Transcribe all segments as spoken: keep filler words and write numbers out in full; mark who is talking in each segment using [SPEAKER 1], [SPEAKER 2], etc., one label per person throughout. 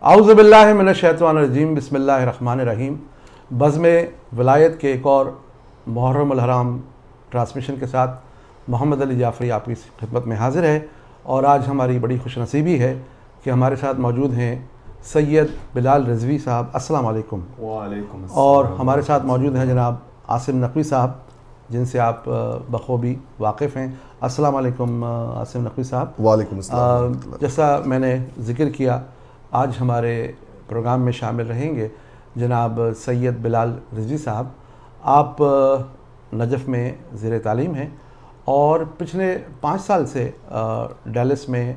[SPEAKER 1] आऊज़ु बिल्लाहि मिनश शैतानिर रजीम बिस्मिल्लाहिर रहमानिर रहीम। बज़्म वलायत के एक और मुहर्रम हराम ट्रांसमिशन के साथ मोहम्मद अली जाफरी आपकी खिदमत में हाज़िर है। और आज हमारी बड़ी खुशनसीबी है कि हमारे साथ मौजूद हैं सैयद बिलाल रिज़वी साहब। अस्सलाम वालेकुम।
[SPEAKER 2] वालेकुम अस्सलाम।
[SPEAKER 1] और हमारे साथ मौजूद हैं जनाब आसिम नक़वी साहब, जिनसे आप बखूबी वाकिफ़ हैं। अस्सलाम वालेकुम आसिम नक़वी साहब।
[SPEAKER 3] वालेकुम अस्सलाम।
[SPEAKER 1] जैसा मैंने ज़िक्र किया, आज हमारे प्रोग्राम में शामिल रहेंगे जनाब सैयद बिलाल रिज़वी साहब। आप नजफ़ में ज़ेर तालीम हैं और पिछले पाँच साल से डैलस में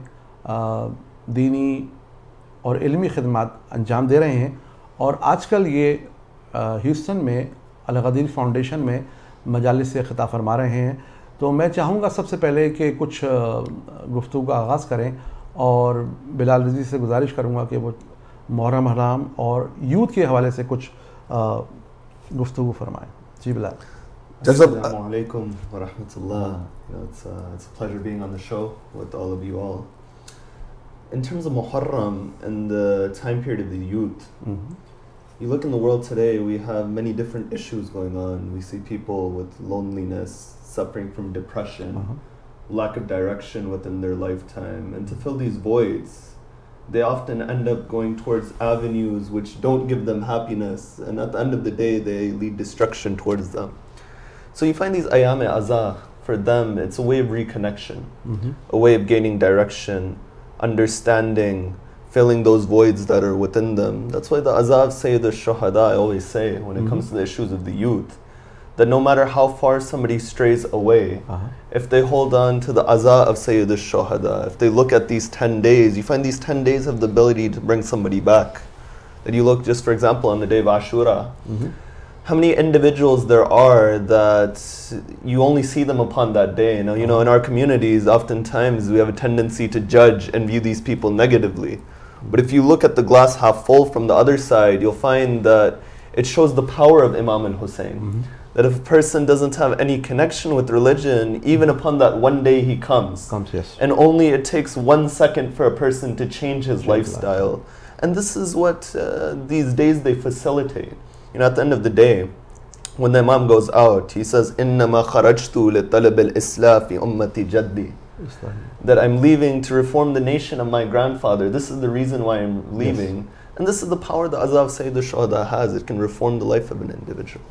[SPEAKER 1] दीनी और इल्मी खिदमात अंजाम दे रहे हैं। और आजकल ये ह्यूस्टन में अल गदीर फाउंडेशन में मजालिस से ख़िताब फरमा रहे हैं। तो मैं चाहूँगा सबसे पहले कि कुछ गुफ्तगू का आगाज़ करें और बिलाल रिज़वी से गुजारिश करूँगा कि वो मुहर्रम हराम और यूथ के हवाले से कुछ गुफ्तगू फरमाएँ। जी Bilal.
[SPEAKER 2] Assalamu alaikum wa rahmatullah. You know, it's, uh, it's a pleasure being on the show with all of you all. In terms of Muharram and the time period of the youth, mm-hmm. you look in the world today, we have many different issues going on. We see people with loneliness, suffering from depression, uh-huh. lack of direction within their lifetime. And to fill these voids, they often end up going towards avenues which don't give them happiness. And at the end of the day, they lead destruction towards them. So you find these ayam-e-azah, for them, it's a way of reconnection, mm-hmm. a way of gaining direction, understanding, filling those voids that are within them. That's why the azah of Sayyid al-Shuhada, I always say, when it mm-hmm. comes to the issues of the youth, that no matter how far somebody strays away, uh-huh. if they hold on to the azah of Sayyid al-Shuhada, if they look at these ten days, you find these ten days have the ability to bring somebody back. That you look just, for example, on the day of Ashura, mm-hmm. how many individuals there are that you only see them upon that day. You know, you know, in our communities, oftentimes we have a tendency to judge and view these people negatively. But if you look at the glass half full from the other side, you'll find that it shows the power of Imam al-Hussein. Mm-hmm. That if a person doesn't have any connection with religion, even upon that one day he comes.
[SPEAKER 1] comes yes.
[SPEAKER 2] And only it takes one second for a person to change his change lifestyle. Life. And this is what uh, these days they facilitate. You know, at the end of the day, when the Imam goes out, he says, إِنَّمَا خَرَجْتُ لِطَلَبِ الْإِسْلَافِ أُمَّتِ جَدِّي. That I'm leaving to reform the nation of my grandfather. This is the reason why I'm leaving. Yes. And this is the power that Azab Sayyid al-Shuhada has. It can reform the life of an individual.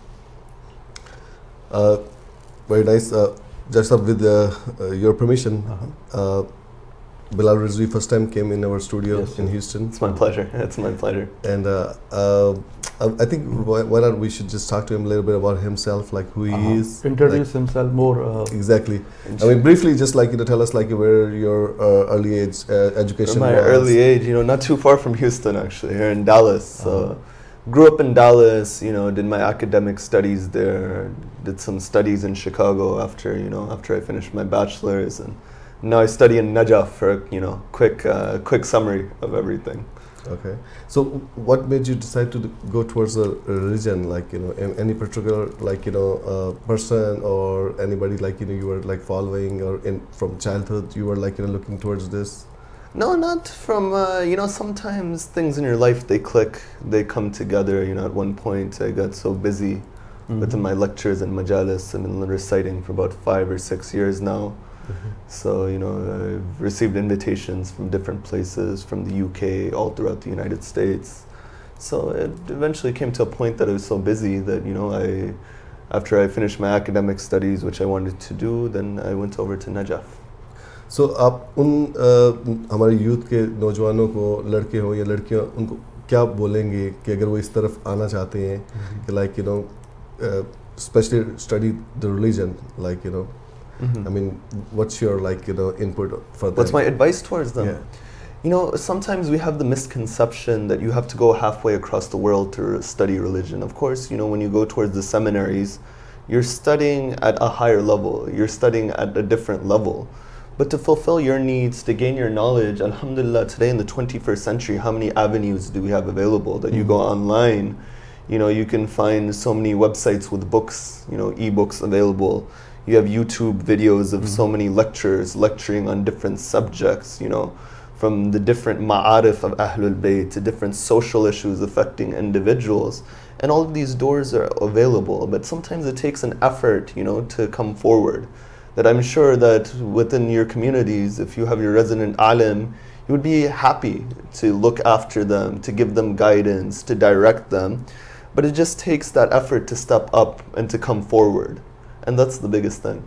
[SPEAKER 3] Uh, very nice. Uh, just up with uh, uh, your permission, uh-huh. uh, Bilal Rizvi first time came in our studio yes, in Houston.
[SPEAKER 2] It's my pleasure. It's my pleasure.
[SPEAKER 3] And uh, uh, I think why, why not we should just talk to him a little bit about himself, like who he uh-huh. is.
[SPEAKER 1] Introduce
[SPEAKER 3] like,
[SPEAKER 1] himself more. Uh,
[SPEAKER 3] exactly. I mean, briefly, just like you know, tell us like where your uh, early age uh, education
[SPEAKER 2] My
[SPEAKER 3] was.
[SPEAKER 2] early age, you know, not too far from Houston actually, here in Dallas. Uh-huh. So, grew up in Dallas. You know, did my academic studies there. Did some studies in Chicago after you know after I finished my bachelor's, and now I study in Najaf for you know quick uh, quick summary of everything.
[SPEAKER 3] Okay, so what made you decide to go towards a religion? Like you know, any particular like you know uh, person or anybody like you know you were like following, or in from childhood you were like you know looking towards this?
[SPEAKER 2] No, not from uh, you know. Sometimes things in your life they click, they come together. You know, at one point I got so busy mm-hmm. within my lectures and majalis. I've been reciting for about five or six years now. Mm-hmm. So, you know, I've received invitations from different places, from the U K, all throughout the United States. So it eventually came to a point that I was so busy that, you know, I, after I finished my academic studies, which I wanted to do, then I went over to Najaf.
[SPEAKER 3] So, आप उन हमारे youth के नौजवानों को लड़के हो या लड़कियां उनको क्या बोलेंगे कि अगर वो इस तरफ आना चाहते हैं कि like you know, uh, especially study the religion, like you know. Mm-hmm. I mean, what's your like you know input for them?
[SPEAKER 2] What's my advice towards them?
[SPEAKER 3] Yeah.
[SPEAKER 2] You know, sometimes we have the misconception that you have to go halfway across the world to study religion. Of course, you know, when you go towards the seminaries, you're studying at a higher level. You're studying at a different level. But to fulfill your needs, to gain your knowledge, alhamdulillah, today in the twenty-first century, how many avenues do we have available? That mm-hmm. you go online, you know, you can find so many websites with books, you know, e-books available. You have YouTube videos of mm-hmm. so many lectures lecturing on different subjects, you know. from the different ma'arif of Ahlul Bayt to different social issues affecting individuals. And all of these doors are available, but sometimes it takes an effort, you know, to come forward. That I'm sure that within your communities, if you have your resident alim, you would be happy to look after them, to give them guidance, to direct them. But it just takes that effort to step up and to come forward. And that's the biggest thing.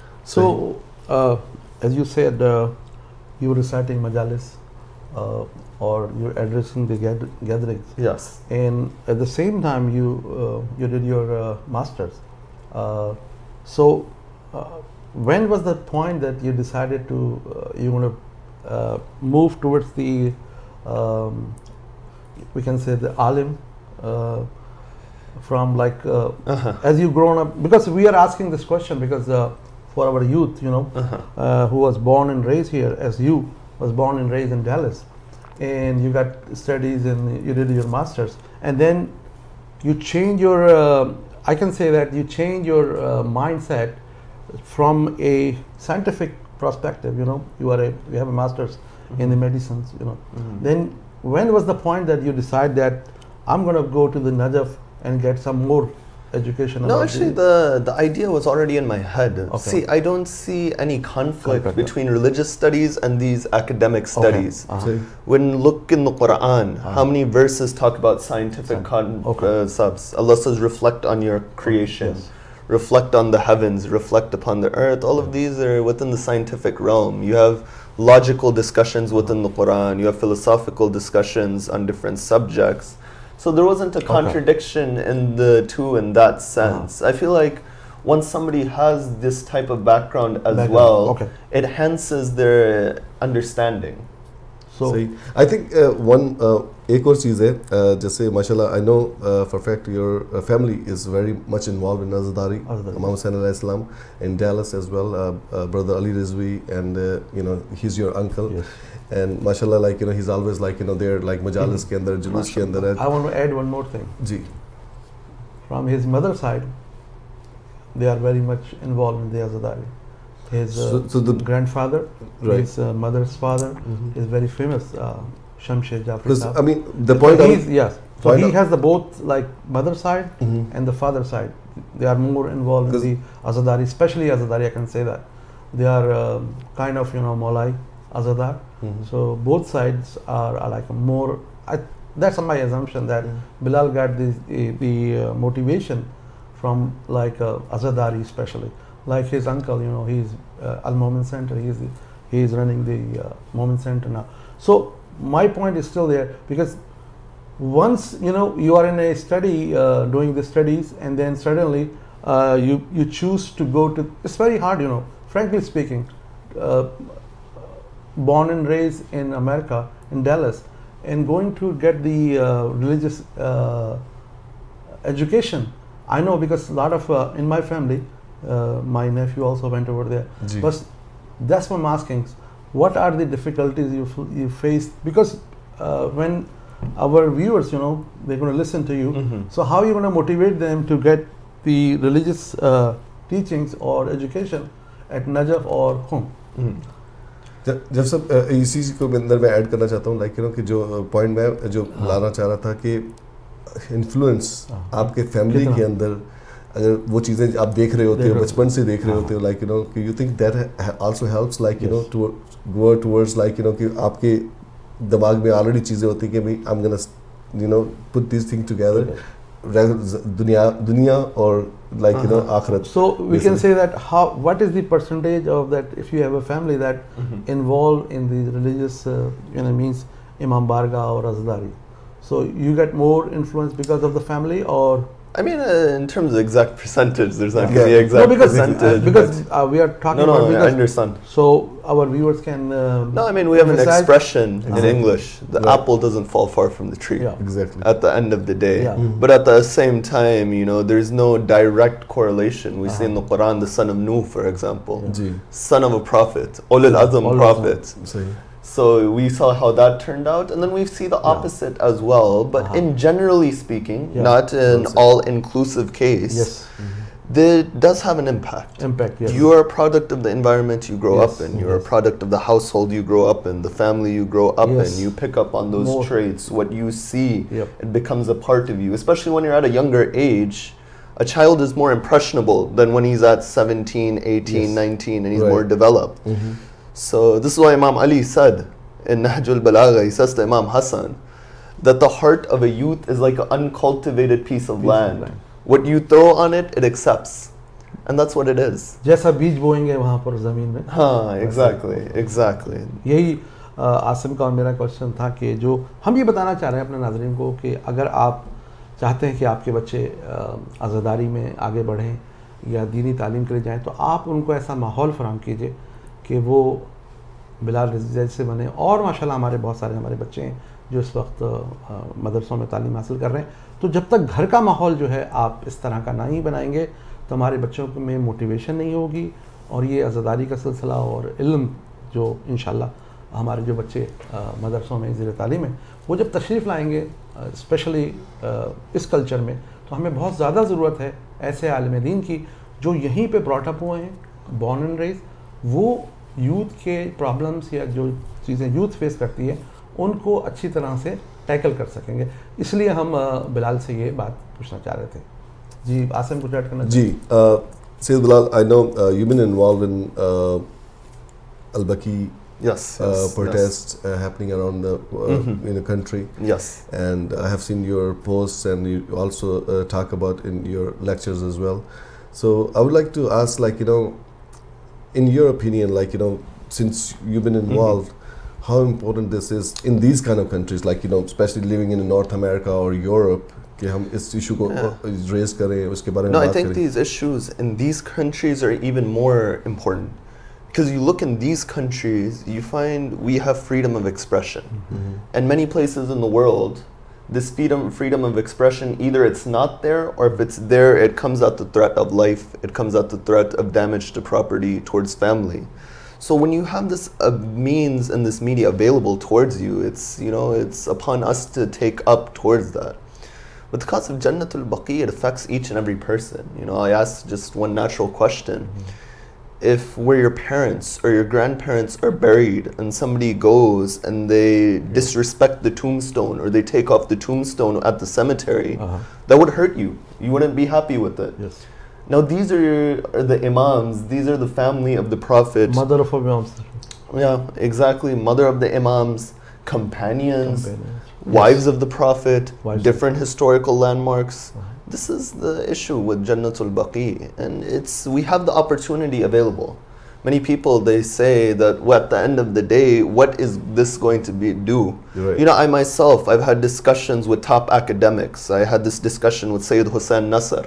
[SPEAKER 1] So, uh, as you said, uh, you were reciting majalis, uh, or you're addressing the gather gatherings.
[SPEAKER 2] Yes.
[SPEAKER 1] And at the same time, you uh, you did your uh, masters. Uh, so, uh, when was the point that you decided to uh, you want to uh, move towards the um, we can say the alim, uh, from like uh,
[SPEAKER 2] Uh-huh.
[SPEAKER 1] as you grown up, because we are asking this question because uh, for our youth, you know,
[SPEAKER 2] Uh-huh.
[SPEAKER 1] uh, who was born and raised here, as you was born and raised in Dallas, and you got studies and you did your masters, and then you change your uh, I can say that you change your uh, mindset from a scientific perspective. You know, you are a you have a masters
[SPEAKER 2] Mm-hmm.
[SPEAKER 1] in the medicines, you know.
[SPEAKER 2] Mhm.
[SPEAKER 1] Then when was the point that you decide that I'm going to go to the Najaf and get some more education?
[SPEAKER 2] No,
[SPEAKER 1] about
[SPEAKER 2] actually,
[SPEAKER 1] the,
[SPEAKER 2] the, the idea was already in my head.
[SPEAKER 1] Okay.
[SPEAKER 2] See, I don't see any conflict
[SPEAKER 1] Conflict,
[SPEAKER 2] between religious studies and these academic studies.
[SPEAKER 1] Uh-huh.
[SPEAKER 3] So,
[SPEAKER 2] When look in the Quran,
[SPEAKER 1] Uh-huh.
[SPEAKER 2] how many verses talk about scientific
[SPEAKER 1] Scient-
[SPEAKER 2] con-
[SPEAKER 1] okay.
[SPEAKER 2] uh, subs? Allah says, reflect on your creation,
[SPEAKER 1] Yes.
[SPEAKER 2] reflect on the heavens, reflect upon the earth. All of these are within the scientific realm. You have logical discussions within the Quran, you have philosophical discussions on different subjects. So there wasn't a contradiction in the two in that sense. I feel like once somebody has this type of background as
[SPEAKER 1] Background,
[SPEAKER 2] well,
[SPEAKER 1] okay.
[SPEAKER 2] it enhances their understanding.
[SPEAKER 1] So
[SPEAKER 3] सही I think one एक और चीज़ है uh, जैसे माशाल्लाह I know for fact your family is very much involve in अज़दारी
[SPEAKER 1] Azadari.
[SPEAKER 3] Muhammad Sallallahu Alaihi Wasallam in Dallas as well, uh, uh, brother Ali Rizvi, and uh, you know he's your uncle,
[SPEAKER 1] Yes.
[SPEAKER 3] and mashallah like you know he's always like you know there like majalis के अंदर जुलूस के अंदर
[SPEAKER 1] I want to add one more thing.
[SPEAKER 3] Ji
[SPEAKER 1] From his mother's side, they are very much involved in the Azadari. His uh,
[SPEAKER 3] So- so the-
[SPEAKER 1] grandfather,
[SPEAKER 3] Right.
[SPEAKER 1] his uh, mother's father,
[SPEAKER 3] Mhm.
[SPEAKER 1] is very famous, uh, Shamshed Jafri.
[SPEAKER 3] because
[SPEAKER 1] Sahab.
[SPEAKER 3] I mean the
[SPEAKER 1] So
[SPEAKER 3] point
[SPEAKER 1] he's,
[SPEAKER 3] I'm-
[SPEAKER 1] yes. So
[SPEAKER 3] point
[SPEAKER 1] he
[SPEAKER 3] I'm-
[SPEAKER 1] has the both like mother side
[SPEAKER 3] Mhm.
[SPEAKER 1] and the father side. They are more involved in the Azadari, especially Azadari. I can say that they are um, kind of you know Molai Azadar.
[SPEAKER 3] Mhm.
[SPEAKER 1] So both sides are, are like more. I, that's my assumption that
[SPEAKER 3] Mhm.
[SPEAKER 1] Bilal got the the, the uh, motivation from like uh, Azadari, especially like his uncle. You know, he's uh, Al Moment Center. He's he's running the uh, Moment Center now. So my point is still there because once you know you are in a study uh, doing the studies and then suddenly uh, you you choose to go to, it's very hard, you know, frankly speaking, uh, born and raised in America in Dallas and going to get the uh, religious uh, education. I know because a lot of uh, in my family, uh, my nephew also went over there.
[SPEAKER 3] Ji.
[SPEAKER 1] But that's what I'm asking. What are the difficulties you f- you faced? Because uh, when our viewers, you know, they're going to listen to you.
[SPEAKER 2] Mhm.
[SPEAKER 1] So how are you going to motivate them to get the religious uh, teachings or education at Najaf or home?
[SPEAKER 2] Mhm.
[SPEAKER 3] जब जब सब अ, इसी चीज़ को मैं अंदर मैं add करना चाहता हूँ लाइक यू नो कि जो पॉइंट मैं जो लाना चाह रहा था कि इन्फ्लुएंस
[SPEAKER 1] हाँ.
[SPEAKER 3] आपके फैमिली
[SPEAKER 1] कितना?
[SPEAKER 3] के अंदर अगर वो चीज़ें आप देख रहे होते
[SPEAKER 1] देख
[SPEAKER 3] हो
[SPEAKER 1] रहे
[SPEAKER 3] बचपन से देख रहे
[SPEAKER 1] हाँ.
[SPEAKER 3] होते हो लाइक यू नो कि you think that also helps like you know
[SPEAKER 1] Yes.
[SPEAKER 3] To go towards like you know कि आपके दिमाग में ऑलरेडी चीज़ें होती हैं कि भाई I am gonna you know put this thing together दुनिया दुनिया और लाइक यू नो आखिरत
[SPEAKER 1] So we can
[SPEAKER 3] Listen.
[SPEAKER 1] say that how what is the percentage of that if you have a family that
[SPEAKER 2] Mhm.
[SPEAKER 1] involved in the religious uh, you know means Imam Barga or Azadari. So you get more influence because of the family or
[SPEAKER 2] I mean, uh, in terms of exact percentage, there's not
[SPEAKER 3] Yeah.
[SPEAKER 2] going to be
[SPEAKER 3] No,
[SPEAKER 2] exact
[SPEAKER 1] no because uh,
[SPEAKER 2] percentage.
[SPEAKER 1] because
[SPEAKER 2] but-
[SPEAKER 1] uh, we are talking
[SPEAKER 2] no, no,
[SPEAKER 1] about
[SPEAKER 2] I
[SPEAKER 1] because
[SPEAKER 2] understand.
[SPEAKER 1] so our viewers can uh,
[SPEAKER 2] No, I mean, we have an
[SPEAKER 1] emphasize-
[SPEAKER 2] expression in
[SPEAKER 3] Exactly.
[SPEAKER 2] English, the
[SPEAKER 3] Right.
[SPEAKER 2] apple doesn't fall far from the tree.
[SPEAKER 1] Yeah.
[SPEAKER 3] Exactly
[SPEAKER 2] At the end of the day.
[SPEAKER 1] Yeah.
[SPEAKER 3] Mhm.
[SPEAKER 2] But at the same time, you know, there's no direct correlation. We see
[SPEAKER 1] Uh-huh.
[SPEAKER 2] in the Quran the son of Nuh, for example,
[SPEAKER 3] जी
[SPEAKER 2] son of a prophet, Ulul Azm
[SPEAKER 1] Ulul Azm.
[SPEAKER 2] prophet.
[SPEAKER 3] सही
[SPEAKER 2] So we saw how that turned out, and then we see the
[SPEAKER 1] Yeah.
[SPEAKER 2] opposite as well. But
[SPEAKER 1] Uh-huh.
[SPEAKER 2] in generally speaking,
[SPEAKER 1] Yeah.
[SPEAKER 2] not in
[SPEAKER 3] Well said.
[SPEAKER 2] all inclusive case,
[SPEAKER 1] yes
[SPEAKER 2] that does have an impact.
[SPEAKER 1] Impact, yes.
[SPEAKER 2] You are a product of the environment you grow
[SPEAKER 1] Yes,
[SPEAKER 2] up in. You're
[SPEAKER 1] yes.
[SPEAKER 2] a product of the household you grow up in, the family you grow up
[SPEAKER 1] Yes.
[SPEAKER 2] in. You pick up on those
[SPEAKER 1] More.
[SPEAKER 2] traits. What you see,
[SPEAKER 1] Yep.
[SPEAKER 2] it becomes a part of you. Especially when you're at a younger age. A child is more impressionable than when he's at seventeen, eighteen,
[SPEAKER 1] Yes.
[SPEAKER 2] nineteen, and he's
[SPEAKER 3] Right.
[SPEAKER 2] more developed.
[SPEAKER 3] Mm-hmm.
[SPEAKER 2] So this is why Imam Ali said in Nahjul Balagha, he says to Imam Hassan, that the heart of a youth is like an uncultivated piece of
[SPEAKER 1] Piece of
[SPEAKER 2] land.
[SPEAKER 1] land.
[SPEAKER 2] What you throw on it, it accepts. And that's what it is.
[SPEAKER 1] जैसा बीज बोएंगे वहाँ पर ज़मीन में.
[SPEAKER 2] हाँ, exactly, exactly.
[SPEAKER 1] यही अ, आसिम का और मेरा क्वेश्चन था कि जो हम ये बताना चाह रहे हैं अपने नाज़रीन को कि अगर आप चाहते हैं कि आपके बच्चे अ, आज़ादारी में आगे बढ़ें या दीनी तालीम के लिए जाएं, तो आप उनको ऐसा माहौल फराहम कीजिए कि वो बिलाल रिज़वी जैसे बने. और माशाल्लाह हमारे बहुत सारे हमारे बच्चे हैं जो इस वक्त अ, मदरसों में तालीम हासिल कर रहे हैं. तो जब तक घर का माहौल जो है आप इस तरह का नहीं बनाएंगे तो हमारे बच्चों में मोटिवेशन नहीं होगी और ये आज़ादारी का सिलसिला और इल्म जो इंशाल्लाह हमारे जो बच्चे अ, मदरसों में ज़ेर तालीम हैं वो जब तशरीफ़ लाएंगे स्पेशली इस कल्चर में, तो हमें बहुत ज़्यादा ज़रूरत है ऐसे आलिम दीन की जो यहीं पे ब्रॉटअप हुए हैं, बॉर्न एंड रेज, वो यूथ के प्रॉब्लम्स या जो चीज़ें यूथ फेस करती है उनको अच्छी तरह से टैकल कर सकेंगे. इसलिए हम अ, बिलाल से ये बात पूछना चाह रहे थे. जी आसिम कुछ ऐड करना
[SPEAKER 3] जी Syed Bilal, I know uh, you've been involved in uh, Al-Baqi
[SPEAKER 2] Yes,
[SPEAKER 3] uh,
[SPEAKER 2] yes,
[SPEAKER 3] protests uh, happening around the uh,
[SPEAKER 2] Mhm.
[SPEAKER 3] in the country,
[SPEAKER 2] yes.
[SPEAKER 3] and I have seen your posts, and you also uh, talk about in your lectures as well. So I would like to ask, like, you know, in your opinion, like, you know, since you've been involved, how important this is in these kind of countries, like, you know, especially living in North America or Europe, कि हम इस issue को
[SPEAKER 2] Yeah.
[SPEAKER 3] raise करें, उसके बारे में
[SPEAKER 2] No, I
[SPEAKER 3] बात
[SPEAKER 2] think
[SPEAKER 3] करें.
[SPEAKER 2] these issues in these countries are even more important. Because you look in these countries, you find we have freedom of expression.
[SPEAKER 3] Mhm.
[SPEAKER 2] And many places in the world, this freedom, freedom of expression, either it's not there, or if it's there, it comes at the threat of life, it comes at the threat of damage to property, towards family. So when you have this uh, means and this media available towards you, it's, you know, it's upon us to take up towards that. But the cause of Jannatul Baqi, it affects each and every person. You know, I ask just one natural question. Mm-hmm. If where your parents or your grandparents are buried and somebody goes and they disrespect the tombstone or they take off the tombstone at the cemetery,
[SPEAKER 1] Uh-huh.
[SPEAKER 2] that would hurt you. You wouldn't be happy with it.
[SPEAKER 1] Yes.
[SPEAKER 2] Now these are, are the imams, these are the family of the Prophet.
[SPEAKER 1] Mother of imams.
[SPEAKER 2] Yeah, exactly. Mother of the imams, companions,
[SPEAKER 1] Companions.
[SPEAKER 2] wives of the Prophet,
[SPEAKER 1] Wives.
[SPEAKER 2] different historical landmarks.
[SPEAKER 1] Uh-huh.
[SPEAKER 2] This is the issue with Jannatul Baqi, and it's we have the opportunity available. Many people, they say that well, at the end of the day, what is this going to be do?
[SPEAKER 3] Right.
[SPEAKER 2] You know, I myself, I've had discussions with top academics. I had this discussion with Syed Hussein Nasser.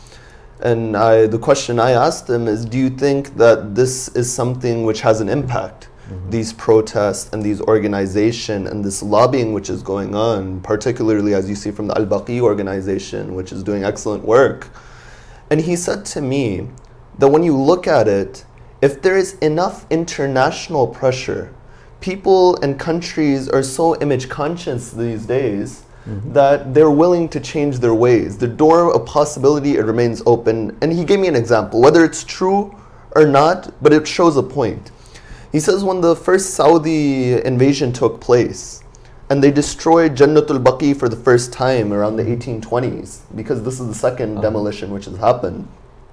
[SPEAKER 2] And I, the question I asked him is, do you think that this is something which has an impact? Mm-hmm. These protests and these organization and this lobbying which is going on, particularly as you see from the Al-Baqi organization, which is doing excellent work. And he said to me that when you look at it, if there is enough international pressure, people and countries are so image conscious these days, Mm-hmm. that they're willing to change their ways. The door of possibility, it remains open. And he gave me an example, whether it's true or not, but it shows a point. He says when the first Saudi invasion took place, and they destroyed Jannatul Baqi for the first time around the eighteen twenties, because this is the second uh-huh. demolition which has happened,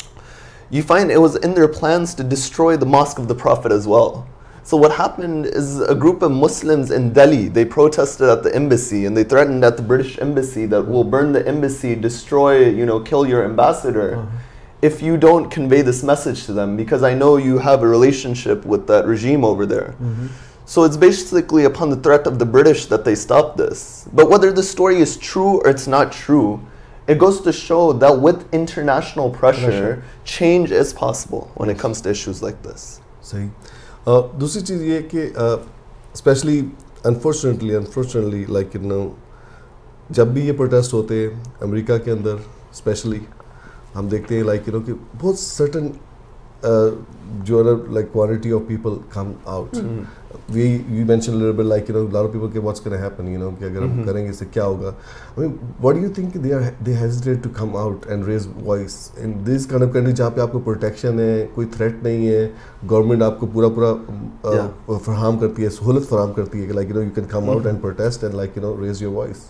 [SPEAKER 2] you find it was in their plans to destroy the Mosque of the Prophet as well. So what happened is a group of Muslims in Delhi, they protested at the embassy and they threatened at the British embassy that we'll burn the embassy, destroy, you know, kill your ambassador uh-huh. if you don't convey this message to them, because I know you have a relationship with that regime over there. Mm-hmm. So it's basically upon the threat of the British that they stopped this. But whether the story is true or it's not true, it goes to show that with international pressure, pressure. change is possible when it comes to issues like this.
[SPEAKER 3] सही. Uh, दूसरी चीज़ ये कि specially unfortunately unfortunately like you know जब भी ये protest होते हैं अमेरिका के अंदर स्पेशली हम देखते हैं लाइक यू नो कि बहुत सर्टन जो है like quantity of people come out we you mentioned a little bit like you know a lot of people say what's going to happen, you know कि अगर हम करेंगे इससे क्या होगा. I mean, what do you think they are they hesitate to come out and raise voice in this kind of country जहाँ पे आपको protection है, कोई threat नहीं है, government आपको पूरा पूरा फराहम करती है, सहूलत फराहम करती है कि like you know you can come out and protest and like you know raise your voice.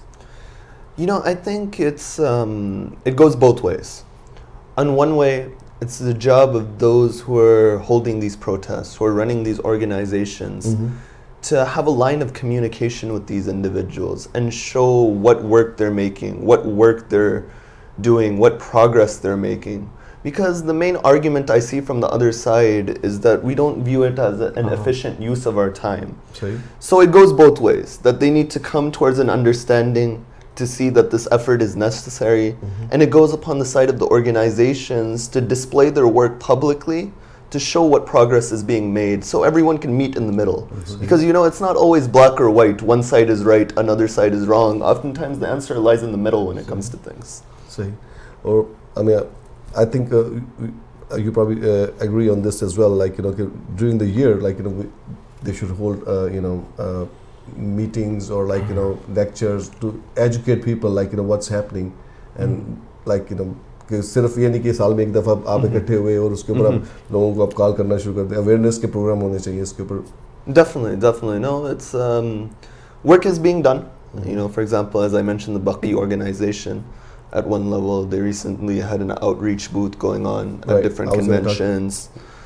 [SPEAKER 2] You know, I think it's um, it goes both ways. On one way, it's the job of those who are holding these protests, who are running these organizations, mm-hmm. to have a line of communication with these individuals and show what work they're making, what work they're doing, what progress they're making. Because the main argument I see from the other side is that we don't view it as a, an uh-huh. efficient use of our time.
[SPEAKER 3] Sorry?
[SPEAKER 2] So it goes both ways, that they need to come towards an understanding to see that this effort is necessary, mm-hmm. and it goes upon the side of the organizations to display their work publicly, to show what progress is being made, so everyone can meet in the middle. Mm-hmm. Because you know, it's not always black or white, one side is right, another side is wrong. Oftentimes the answer lies in the middle when it comes to things.
[SPEAKER 3] See, or I mean, I think uh, you probably uh, agree on this as well, like you know, during the year, like you know, we, they should hold, uh, you know, uh, meetings or like you know lectures to educate people like you know what's happening and mm-hmm. like you know कि सिर्फ ये नहीं कि साल में एक दफ़ा आप इकट्ठे हुए और उसके ऊपर आप लोगों को आप कॉल करना शुरू कर दें. अवेयरनेस के प्रोग्राम होने चाहिए इसके ऊपर.
[SPEAKER 2] Definitely, definitely. No, it's um, work is being done. Mm-hmm. You know, for example, as I mentioned, the Baqi organization, at one level, they recently had an outreach booth going on at right. different conventions.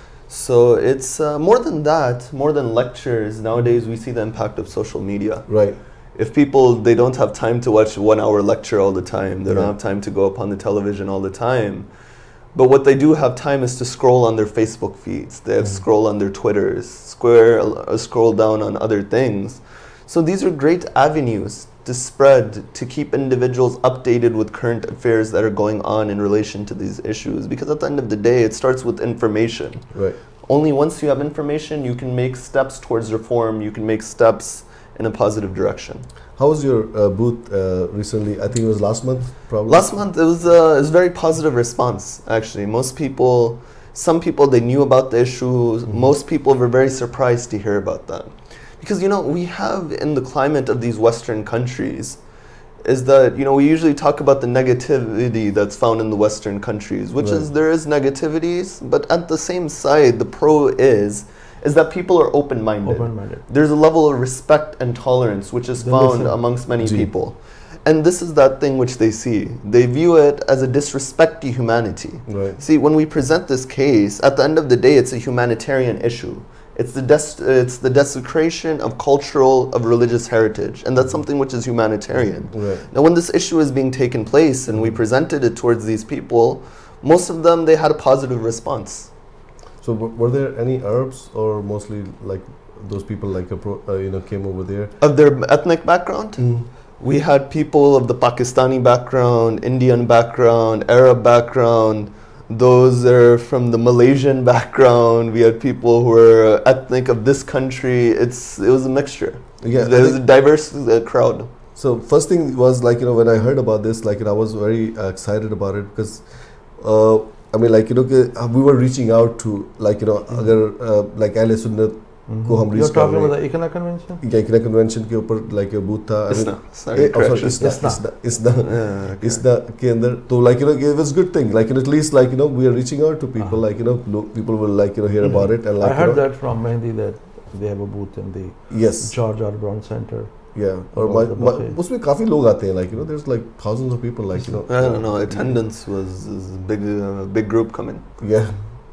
[SPEAKER 2] So it's uh, more than that, more than lectures. Nowadays, we see the impact of social media.
[SPEAKER 3] Right.
[SPEAKER 2] If people, they don't have time to watch one hour lecture all the time. They yeah. don't have time to go up on the television all the time. But what they do have time is to scroll on their Facebook feeds. They have mm. scroll on their Twitters, square, uh, scroll down on other things. So these are great avenues to spread, to keep individuals updated with current affairs that are going on in relation to these issues. Because at the end of the day, it starts with information.
[SPEAKER 3] Right.
[SPEAKER 2] Only once you have information, you can make steps towards reform, you can make steps in a positive direction.
[SPEAKER 3] How was your uh, booth uh, recently? I think it was last month, probably?
[SPEAKER 2] Last month, it was, uh, it was a very positive response, actually. Most people, some people, they knew about the issue. Mm-hmm. Most people were very surprised to hear about that. Because, you know, we have in the climate of these Western countries is that, you know, we usually talk about the negativity that's found in the Western countries, which right. is, there is negativities, but at the same side, the pro is, is that people are open-minded.
[SPEAKER 1] Open-minded.
[SPEAKER 2] There's a level of respect and tolerance which is found amongst many Gee. people. And this is that thing which they see. They view it as a disrespect to humanity.
[SPEAKER 3] Right.
[SPEAKER 2] See, when we present this case, at the end of the day, it's a humanitarian issue. It's the, des it's the desecration of cultural, of religious heritage. And that's something which is humanitarian.
[SPEAKER 3] Right.
[SPEAKER 2] Now, when this issue is being taken place and we presented it towards these people, most of them, they had a positive response.
[SPEAKER 3] So were there any Arabs or mostly like those people like a pro, uh, you know came over there?
[SPEAKER 2] Of their ethnic background? Mm. We had people of the Pakistani background, Indian background, Arab background. Those are from the Malaysian background. We had people who were ethnic of this country. It's it was a mixture.
[SPEAKER 3] Yeah,
[SPEAKER 2] there was a diverse uh, crowd.
[SPEAKER 3] So first thing was like you know when I heard about this, like you know, I was very uh, excited about it because. Uh, I mean, like you know, we were reaching out to like you know, mm-hmm. agar uh, like Ahle Sunnat को हम reach
[SPEAKER 1] You're talking about the I C N A convention?
[SPEAKER 3] Yeah, I C N A convention के ऊपर like a booth था.
[SPEAKER 2] Isna, sorry,
[SPEAKER 3] Isna, Isna, Isna, Isna के अंदर. So like you know, it was a good thing. Like you know, at least like you know, we are reaching out to people. Uh-huh. Like you know, people will like you know hear mm-hmm. about it and like.
[SPEAKER 1] I heard
[SPEAKER 3] you know,
[SPEAKER 1] that from Mehndi that they have a booth in the
[SPEAKER 3] yes
[SPEAKER 1] George R. Brown Center.
[SPEAKER 3] Yeah, or my, my, उसमें काफी लोग आते हैं, like you know, there's like thousands of people, like you know.
[SPEAKER 2] I don't know, attendance was, was a big, uh, big group coming.
[SPEAKER 3] Yeah,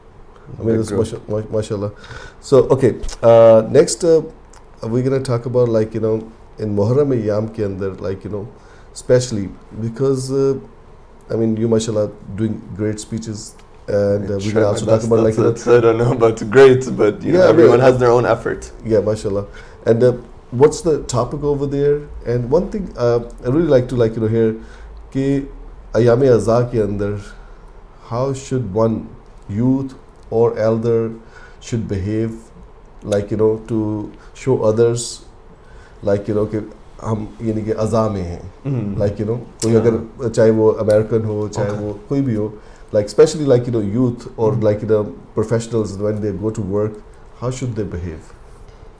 [SPEAKER 3] I mean, it's mashallah, mashallah. So okay, uh, next uh, we're gonna talk about like you know in Muharram Yam के अंदर, like you know, especially because uh, I mean you mashallah doing great speeches. And uh, we're gonna also talk about like you know,
[SPEAKER 2] I don't know about great, but you yeah, know, everyone I mean, has their own effort.
[SPEAKER 3] Yeah, mashallah, and. Uh, What's the topic over there? And one thing uh, I really like to like you know hear कि Ayam-e Azaa के अंदर how should one youth or elder should behave, like you know to show others like you know कि हम ये नहीं कि अज़ा में हैं, like you know कोई अगर चाहे वो American हो चाहे okay. वो कोई भी हो, like especially like you know youth or mm-hmm. like you know professionals when they go to work, how should they behave?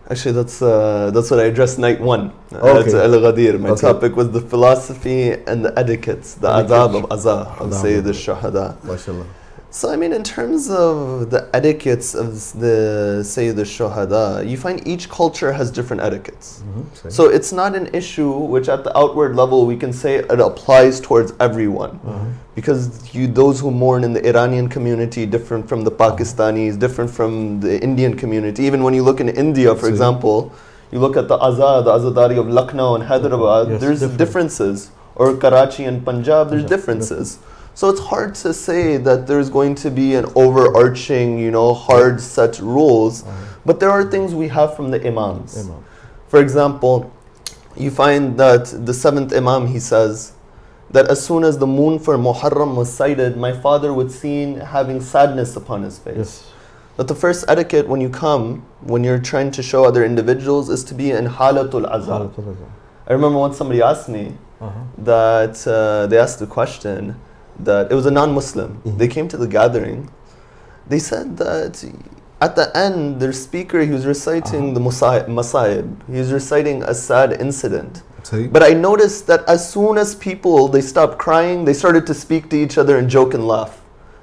[SPEAKER 2] Actually, that's uh, that's what I addressed night one. Uh,
[SPEAKER 3] Okay.
[SPEAKER 2] At Al-Ghadir. My
[SPEAKER 3] Okay.
[SPEAKER 2] topic was the philosophy and the etiquettes, the adab of azah of
[SPEAKER 3] Adab.
[SPEAKER 2] Sayyid al-Shuhada.
[SPEAKER 3] MashaAllah.
[SPEAKER 2] So, I mean, in terms of the etiquettes of the Sayyid al-Shuhada, you find each culture has different etiquettes.
[SPEAKER 3] Mm-hmm.
[SPEAKER 2] So it's not an issue which at the outward level we can say it applies towards everyone.
[SPEAKER 3] Uh-huh.
[SPEAKER 2] Because you, those who mourn in the Iranian community, different from the Pakistanis, different from the Indian community. Even when you look in India, for
[SPEAKER 3] See.
[SPEAKER 2] example, you look at the Azah, the Azadari of Lucknow and Hyderabad,
[SPEAKER 1] Yes,
[SPEAKER 2] there's
[SPEAKER 1] different.
[SPEAKER 2] differences. Or Karachi and Punjab, there's
[SPEAKER 1] Punjab,
[SPEAKER 2] differences. So it's hard to say that there's going to be an overarching, you know, hard set rules. But there are things we have from the Imams.
[SPEAKER 1] Imam.
[SPEAKER 2] For example, you find that the seventh Imam, he says, that as soon as the moon for Muharram was sighted, my father would seen having sadness upon his face.
[SPEAKER 1] Yes.
[SPEAKER 2] That the first etiquette when you come, when you're trying to show other individuals, is to be in halatul azab. I remember once somebody asked me
[SPEAKER 1] Uh-huh.
[SPEAKER 2] that uh, they asked a question that it was a non-Muslim.
[SPEAKER 3] Mhm.
[SPEAKER 2] They came to the gathering. They said that at the end, their speaker, he was reciting
[SPEAKER 1] Uh-huh.
[SPEAKER 2] the Musa- Masaib. He was reciting a sad incident.
[SPEAKER 3] Sorry?
[SPEAKER 2] But I noticed that as soon as people, they stopped crying, they started to speak to each other and joke and laugh.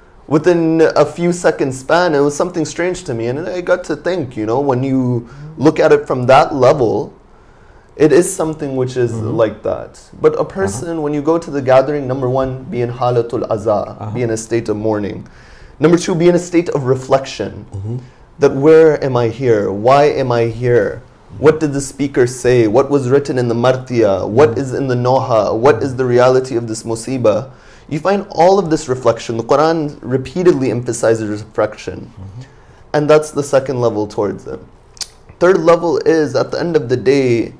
[SPEAKER 2] Within a few seconds span, it was something strange to me. And I got to think, you know, when you look at it from that level, it is something which is
[SPEAKER 1] Mhm.
[SPEAKER 2] like that. But a person, when you go to the gathering, number one, be in halatul azah,
[SPEAKER 1] Uh-huh.
[SPEAKER 2] be in a state of mourning. Number two, be in a state of reflection.
[SPEAKER 3] Mhm.
[SPEAKER 2] That where am I here? Why am I here? What did the speaker say? What was written in the martiya? What is in the noha? What is the reality of this musibah? You find all of this reflection. The Quran repeatedly emphasizes reflection. And that's the second level towards it. Third level is, at the end of the day,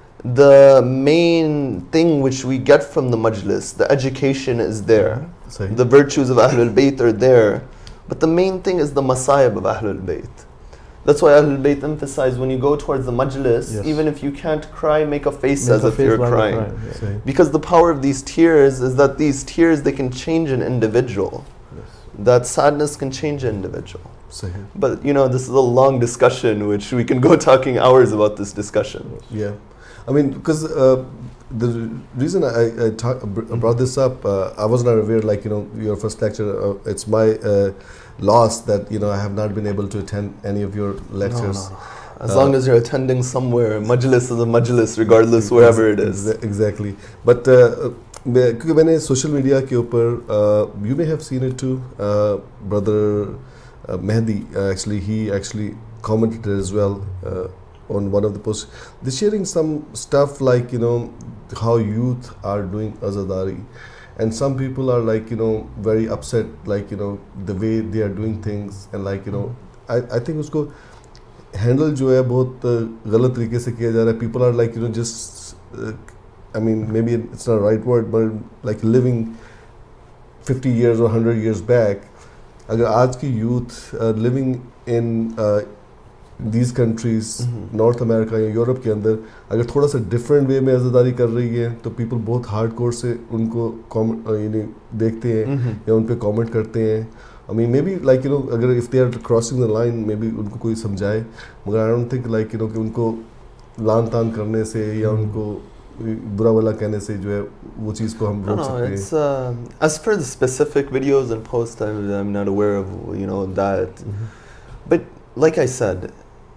[SPEAKER 2] the main thing which we get from the majlis, the education is there.
[SPEAKER 3] Sorry?
[SPEAKER 2] The virtues of Ahlul Bayt are there. But the main thing is the masayib of Ahlul Bayt. That's why Ahlul Bayt emphasize when you go towards the majlis,
[SPEAKER 1] Yes.
[SPEAKER 2] even if you can't cry, make a face
[SPEAKER 1] Make
[SPEAKER 2] as
[SPEAKER 1] a
[SPEAKER 2] if
[SPEAKER 1] face
[SPEAKER 2] you're
[SPEAKER 1] while you're
[SPEAKER 2] crying.
[SPEAKER 1] crying, yeah.
[SPEAKER 3] Sorry?
[SPEAKER 2] Because the power of these tears is that these tears, they can change an individual.
[SPEAKER 1] Yes.
[SPEAKER 2] That sadness can change an individual.
[SPEAKER 3] Sorry?
[SPEAKER 2] But you know, this is a long discussion, which we can go talking hours about this discussion.
[SPEAKER 3] Yeah. I mean, because uh, the reason I, I talk, I brought this up, uh, I was not aware, like, you know, your first lecture, uh, it's my uh, loss that, you know, I have not been able to attend any of your lectures.
[SPEAKER 2] No, no, no. As
[SPEAKER 3] Uh,
[SPEAKER 2] long as you're attending somewhere, majlis is a majlis, regardless wherever it is.
[SPEAKER 3] Exa- Exactly. But uh, मैं- क्योंकि मैंने social media के ऊपर, you may have seen it too, uh, brother uh, Mehdi, uh, actually, he actually commented as well uh, on one of the posts. They're sharing some stuff like, you know, how youth are doing azadari. And some people are like, you know, very upset, like, you know, the way they are doing things. And like, you know, I, I think उसको handle जो है बहुत uh, गलत तरीके से किया जा रहा है. People are like, you know, just, uh, I mean, maybe it's not the right word, but like living fifty years or one hundred years back. अगर आज की youth uh, living in uh, these countries,
[SPEAKER 2] Mhm.
[SPEAKER 3] North America या Europe के अंदर, अगर थोड़ा सा different way में अज़ादारी कर रही है, तो people बहुत hardcore से उनको comment, uh, यानी देखते हैं
[SPEAKER 2] Mhm.
[SPEAKER 3] या उन पे comment करते हैं. I mean, maybe like, you know, अगर if they are crossing the line, maybe उनको कोई समझाए. मगर I don't think like, you know, कि उनको लान तान करने से या उनको बुरा भला कहने से जो है वो चीज़ को हम
[SPEAKER 2] No,
[SPEAKER 3] रोक
[SPEAKER 2] no,
[SPEAKER 3] सकते हैं.
[SPEAKER 2] it's uh, as for the specific videos and posts, I'm, I'm not aware of, you know, that. But like I said,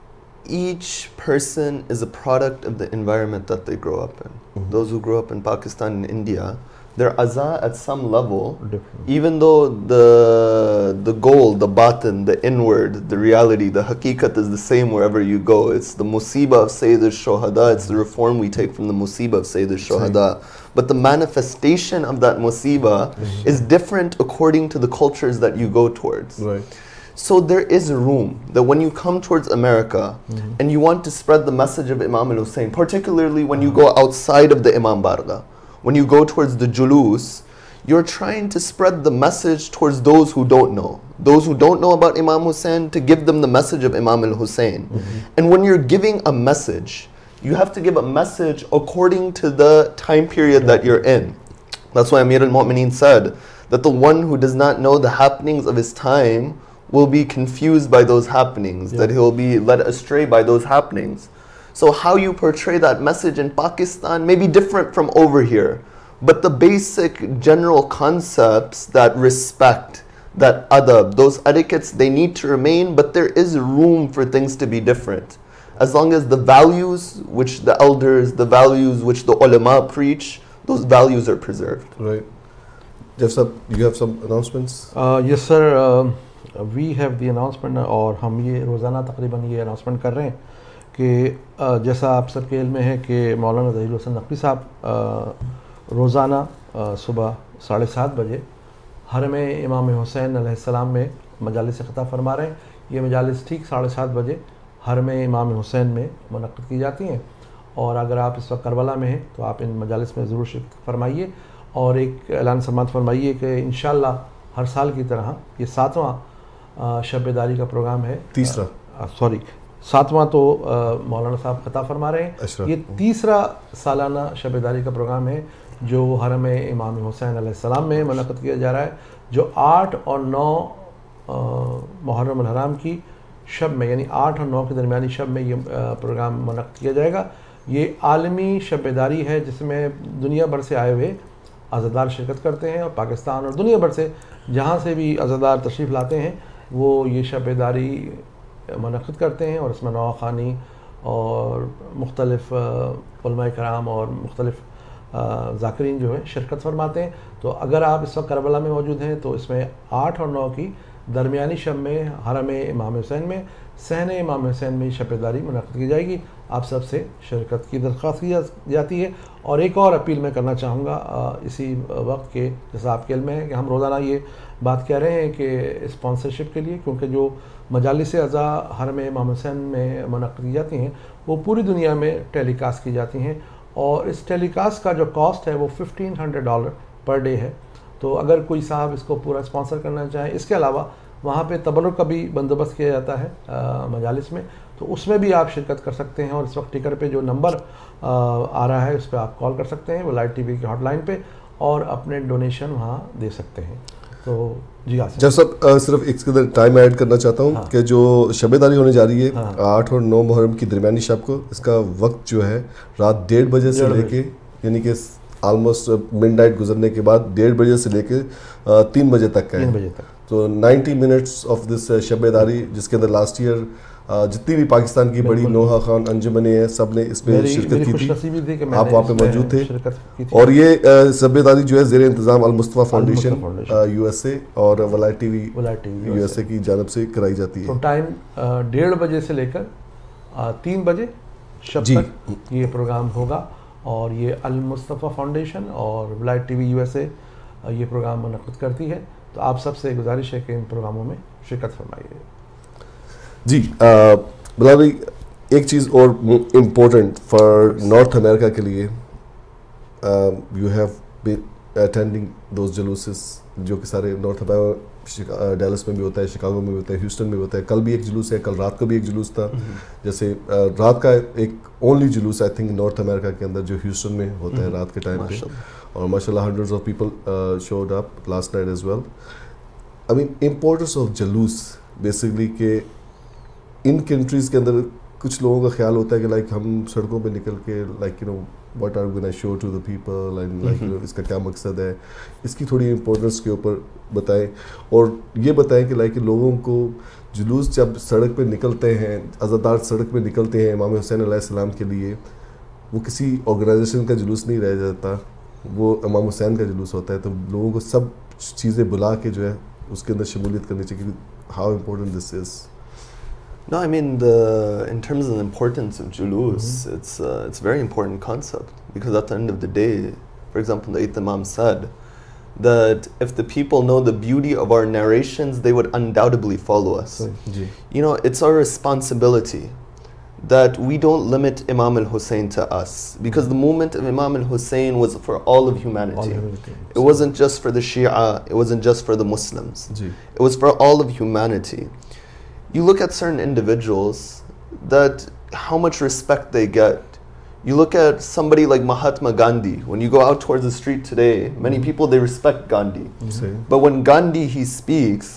[SPEAKER 2] each person is a product of the environment that they grow up in.
[SPEAKER 3] Mhm.
[SPEAKER 2] Those who grow up in Pakistan and India, their azah at some level,
[SPEAKER 1] Different.
[SPEAKER 2] even though the the goal, the batin, the inward, the reality, the haqiqat is the same wherever you go. It's the musibah of Sayyid al-Shuhada, it's the reform we take from the musibah of Sayyid al-Shuhada. But the manifestation of that musibah is different according to the cultures that you go towards.
[SPEAKER 3] Right.
[SPEAKER 2] So there is room that when you come towards America
[SPEAKER 1] Mhm.
[SPEAKER 2] and you want to spread the message of Imam al-Hussein, particularly when you go outside of the Imam Barga, when you go towards the Julus, you're trying to spread the message towards those who don't know. Those who don't know about Imam Hussein, to give them the message of Imam al-Hussein. And when you're giving a message, you have to give a message according to the time period that you're in. That's why Amir al-Mu'mineen said that the one who does not know the happenings of his time will be confused by those happenings, yeah. that he'll be led astray by those happenings. So how you portray that message in Pakistan may be different from over here, but the basic general concepts, that respect, that adab, those etiquettes, they need to remain, but there is room for things to be different. As long as the values which the elders, the values which the ulama preach, those values are preserved.
[SPEAKER 3] Right. Jeff, you have some announcements?
[SPEAKER 1] Uh, yes, sir. Uh, we have the announcement, और हम ये रोज़ाना तकरीबन ये announcement कर रहे हैं कि uh, जैसा आप सबके इल्म में है कि मौलाना ज़हीर हसन नक़वी साहब uh, रोज़ाना uh, सुबह साढ़े सात बजे हरम इमाम हुसैन अलैहिस्सलाम में मजालिस ख़िताब फरमा रहे हैं। ये मजालिस ठीक साढ़े सात बजे हरम इमाम हुसैन में मुनक़्क़िद की जाती हैं, और अगर आप इस वक्त करबला में हैं तो आप इन मजालिस में ज़रूर शिरकत फरमाइए। और एक ऐलान समात फरमाइए कि इंशाअल्लाह हर साल की तरह ये सातवां शब-ए-दारी का प्रोग्राम है।
[SPEAKER 3] तीसरा
[SPEAKER 1] सॉरी सातवां तो आ, मौलाना साहब खिताब फरमा रहे हैं। ये तीसरा सालाना शब-ए-दारी का प्रोग्राम है जो हरम इमाम हुसैन अलैहिस्सलाम में मुनक़्क़िद किया जा रहा है, जो आठ और नौ मुहर्रम अल हराम की शब में, यानी आठ और नौ के दरमियानी शब में ये प्रोग्राम मुनक़्क़िद किया जाएगा। ये आलमी शब-ए-दारी है जिसमें दुनिया भर से आए हुए अज़ादार शिरकत करते हैं, और पाकिस्तान और दुनिया भर से जहाँ से भी अज़ादार तशरीफ़ लाते हैं वो ये शब-ए-दारी मुनक़्क़िद करते हैं, और इसमें नवाख़ानी और मुख्तलिफ़ उलमाए कराम और मुख्तलिफ़ ज़ाकिरीन जो है शिरकत फरमाते हैं। तो अगर आप इस वक्त करबला में मौजूद हैं तो इसमें आठ और नौ की दरमियानी शब में हरम इमाम हुसैन में सहन इमाम हुसैन में शब-ए-दारी मुनक़्क़िद की जाएगी। आप सब से शिरकत की दरख्वास्त की जा, जाती है। और एक और अपील मैं करना चाहूँगा इसी वक्त के, जैसा आपके इल्म में है कि हम रोज़ाना ये बात कह रहे हैं कि स्पॉन्सरशिप के लिए, क्योंकि जो मजालिस अज़ा हरम इमाम हुसैन में मुनक़्क़िद की जाती हैं वो पूरी दुनिया में टेलीकास्ट की जाती हैं, और इस टेलीकास्ट का जो कॉस्ट है वो fifteen hundred dollar per day है। तो अगर कोई साहब इसको पूरा स्पॉन्सर करना चाहे, इसके अलावा वहाँ पे तबरुक का भी बंदोबस्त किया जाता है आ, मजालिस में, तो उसमें भी आप शिरकत कर सकते हैं। और इस वक्त टिकर पे जो नंबर आ, आ रहा है उस पर आप कॉल कर सकते हैं वलायत टीवी की हॉटलाइन पे, और अपने डोनेशन वहाँ दे सकते हैं। तो जी आसिम
[SPEAKER 3] जब सब आ, सिर्फ एक अंदर टाइम ऐड करना चाहता हूँ हाँ। कि जो शब-ए-दारी होने जा रही है हाँ। आठ और नौ मुहर्रम की दरमियानी शब को, इसका वक्त जो है रात डेढ़ बजे से लेके, यानी कि आलमोस्ट मिडनाइट गुजरने के बाद डेढ़ बजे से लेके तीन बजे तक का है।
[SPEAKER 1] बजे तक
[SPEAKER 3] तो नाइन्टी मिनट्स ऑफ दिस शब-ए-दारी, जिसके अंदर लास्ट ईयर जितनी भी पाकिस्तान की बड़ी नोहा खान अंजुमनें हैं सब ने इसमें शिरकत की थी, आप वहाँ पे मौजूद थे। और ये शब-ए-दारी जो है ज़ेर इंतज़ाम अल-मुस्तफ़ा फाउंडेशन यूएसए और वलायत टीवी यूएसए की जानब से कराई जाती है।
[SPEAKER 1] तो टाइम डेढ़ बजे से लेकर तीन बजे शब तक ये प्रोग्राम होगा, और ये अल-मुस्तफ़ा फाउंडेशन और वलायत टीवी यूएसए ये प्रोग्राम मुनक़्क़िद करती है। तो आप सबसे गुजारिश है कि इन प्रोग्रामों में शिरकत फरमाइए।
[SPEAKER 3] जी बिलाल भाई, एक चीज़ और इम्पोर्टेंट फॉर नॉर्थ अमेरिका के लिए, you have been attending those जुलूसेस जो कि सारे नॉर्थ अमेरिका, डैलस में भी होता है, शिकागो में भी होता है, ह्यूस्टन में भी होता है। कल भी एक जुलूस है, कल रात को भी एक जुलूस था। जैसे uh, रात का एक ओनली जुलूस आई थिंक नॉर्थ अमेरिका के अंदर जो ह्यूस्टन में होता है रात के टाइम पे, और माशाल्लाह hundreds of people showed up last night as well. I mean importance of जुलूस बेसिकली के इन कंट्रीज़ के अंदर कुछ लोगों का ख्याल होता है कि लाइक हम सड़कों पे निकल के like you know what are gonna show to the people and like you know इसका क्या मकसद है, इसकी थोड़ी इम्पोर्टेंस के ऊपर बताएं। और ये बताएं कि लाइक लोगों को जुलूस जब सड़क पे निकलते हैं, अज़ादार सड़क पे निकलते हैं इमाम हुसैन अलैहिस्सलाम के लिए, वो किसी ऑर्गेनाइजेशन का जुलूस नहीं रह जाता, वो इमाम हुसैन का जुलूस होता है। तो लोगों को सब चीज़ें बुला के जो है उसके अंदर शमूलियत करनी चाहिए। How important this is?
[SPEAKER 2] No, I mean, the in terms of the importance of julus, mm-hmm. it's uh, it's a very important concept, because at the end of the day, for example, the eighth Imam said that if the people know the beauty of our narrations, they would undoubtedly follow us. Mm-hmm. You know, it's our responsibility that we don't limit Imam al-Hussein to us, because the movement of Imam al-Hussein was for all of humanity. All humanity. It wasn't just for the Shia, it wasn't just for the Muslims. Gee. It was for all of humanity. You look at certain individuals, that how much respect they get. You look at somebody like Mahatma Gandhi. When you go out towards the street today, many people, they respect Gandhi. Mm-hmm. But when Gandhi, he speaks,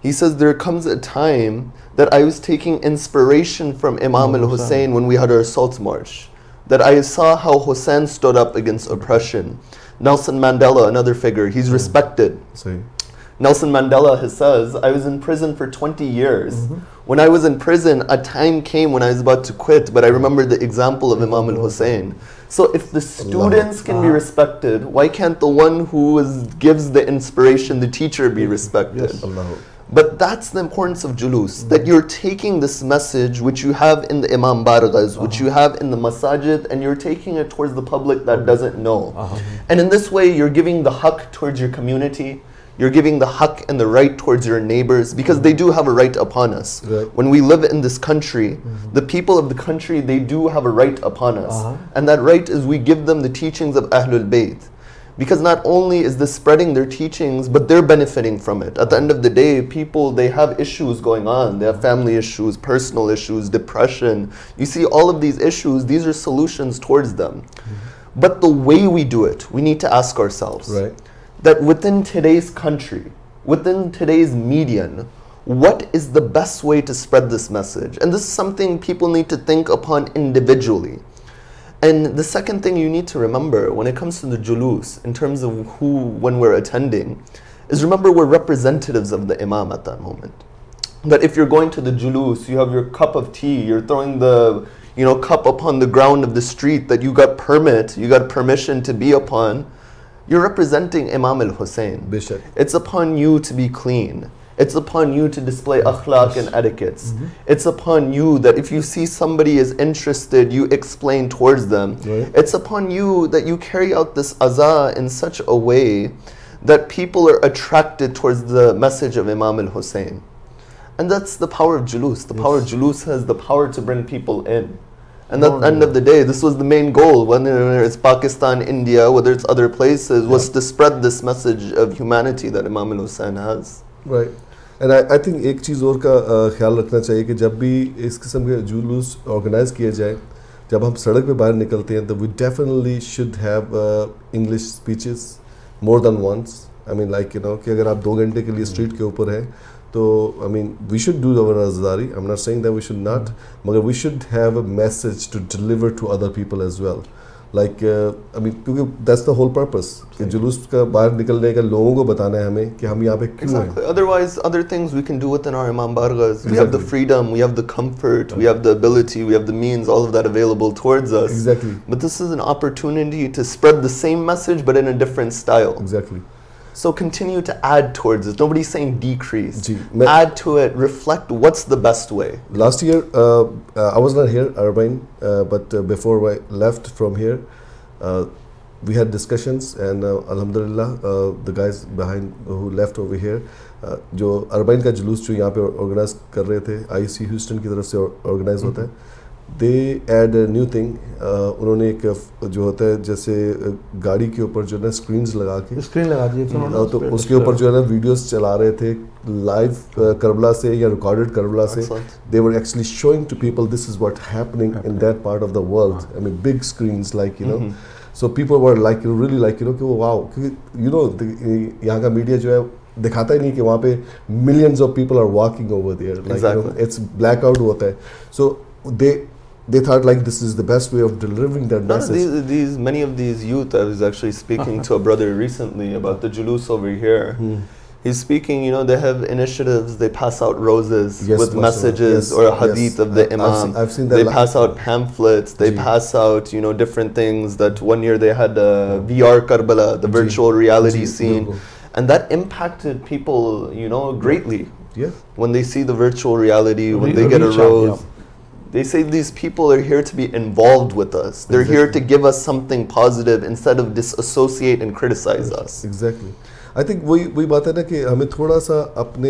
[SPEAKER 2] He says, there comes a time that I was taking inspiration from Imam al-Hussein when we had our Assault March, that I saw how Hussein stood up against oppression. Nelson Mandela, another figure, he's respected.
[SPEAKER 3] Sorry.
[SPEAKER 2] Nelson Mandela has says, I was in prison for twenty years. Mm-hmm. When I was in prison, a time came when I was about to quit, but I remember the example of Imam al-Hussein. So if the students can be respected, why can't the one who is, gives the inspiration, the teacher, be respected?
[SPEAKER 3] Yes.
[SPEAKER 2] But that's the importance of julus, mm-hmm. that you're taking this message which you have in the Imam Barghas, uh-huh. which you have in the masajid, and you're taking it towards the public that doesn't know. Uh-huh. And in this way, you're giving the haqq towards your community. You're giving the haqq and the right towards your neighbors, because they do have a right upon us. Right. When we live in this country, mm-hmm. the people of the country, they do have a right upon us. Uh-huh. And that right is we give them the teachings of Ahlul Bayt. Because not only is this spreading their teachings, but they're benefiting from it. At the end of the day, people, they have issues going on. They have family issues, personal issues, depression. You see all of these issues, these are solutions towards them. Mm-hmm. But the way we do it, we need to ask ourselves. Right. That within today's country, within today's median, what is the best way to spread this message? And this is something people need to think upon individually. And the second thing you need to remember when it comes to the julus, in terms of who, when we're attending, is remember we're representatives of the imam at that moment. That if you're going to the julus, you have your cup of tea, you're throwing the you know, cup upon the ground of the street that you got permit, you got permission to be upon, you're representing Imam al-Hussein. Bishop. It's upon you to be clean. It's upon you to display akhlaq and etiquettes. Mm-hmm. It's upon you that if you see somebody is interested, you explain towards them. Right. It's upon you that you carry out this azah in such a way that people are attracted towards the message of Imam al-Hussein. And that's the power of julus. The yes. power of julus has the power to bring people in. And at the end of the day, this was the main goal, whether it's Pakistan, India, whether it's other places, yeah. was to spread this message of humanity that Imam al-Hussein has.
[SPEAKER 3] Right. And I, I think एक चीज़ और का ख्याल रखना चाहिए कि जब भी इस किस्म के जुलूस ऑर्गेनाइज किए जाए, जब हम सड़क पे बाहर निकलते हैं, तो we definitely should have uh, English speeches more than once. I mean like you know कि अगर आप दो घंटे के लिए स्ट्रीट के ऊपर हैं, तो I mean we should do our azadari. I'm not saying that we should not, but we should have a message to deliver to other people as well. Like uh, I mean, क्योंकि that's the whole purpose. कि जुलूस का बाहर निकलने का लोगों को बताना है हमें कि हम यहाँ पे क्यों हैं.
[SPEAKER 2] Exactly. Otherwise, other things we can do within our Imam Barghas. Exactly. We have the freedom, we have the comfort, okay. we have the ability, we have the means, all of that available towards us.
[SPEAKER 3] Exactly.
[SPEAKER 2] But this is an opportunity to spread the same message, but in a different style.
[SPEAKER 3] Exactly.
[SPEAKER 2] So continue to add towards it. Nobody's saying decrease. Gee, add to it. Reflect what's the best way.
[SPEAKER 3] Last year, uh, uh, I was not here, Arbain, uh, but uh, before I left from here, uh, we had discussions, and uh, Alhamdulillah, uh, the guys behind who left over here, uh, जो Arbain का जुलूस जो यहाँ पे organize कर रहे थे, I C Houston की तरफ से organize होता है. They add a new thing. uh, उन्होंने एक जो होता है जैसे गाड़ी के ऊपर जो है ना स्क्रीन्स लगा के
[SPEAKER 1] स्क्रीन लगा दिए
[SPEAKER 3] तो, तो उसके ऊपर जो है ना वीडियोस चला रहे थे लाइव करबला से या रिकॉर्डेड करबला से. They were actually showing to people this is what happening in that part of the world. I mean big screens like you know. Mm-hmm. So people were like really like you know कि wow क्योंकि you know यहाँ का media जो है दिखाता ही नहीं कि वहाँ पे millions of people are walking over there. Like exactly. you know, it's blackout होता है. So they They thought like this is the best way of delivering that
[SPEAKER 2] no,
[SPEAKER 3] message.
[SPEAKER 2] These, these many of these youth. I was actually speaking to a brother recently about the julus over here. Hmm. He's speaking. You know, they have initiatives. They pass out roses yes, with messages yes, or a hadith yes. of the Imam.
[SPEAKER 3] I've seen, I've seen that.
[SPEAKER 2] They pass out pamphlets. They Gee. pass out you know different things. That one year they had a V R Karbala, the Gee. virtual reality Gee. scene, Gee. and that impacted people. You know, greatly.
[SPEAKER 3] Yeah.
[SPEAKER 2] When they see the virtual reality, when Re they get a rose. Out, yeah. They say these people are here to be involved with us. They're exactly. here to give us something positive instead of disassociate and criticize us.
[SPEAKER 3] Exactly. I think वही वही बात है ना कि हमें थोड़ा सा अपने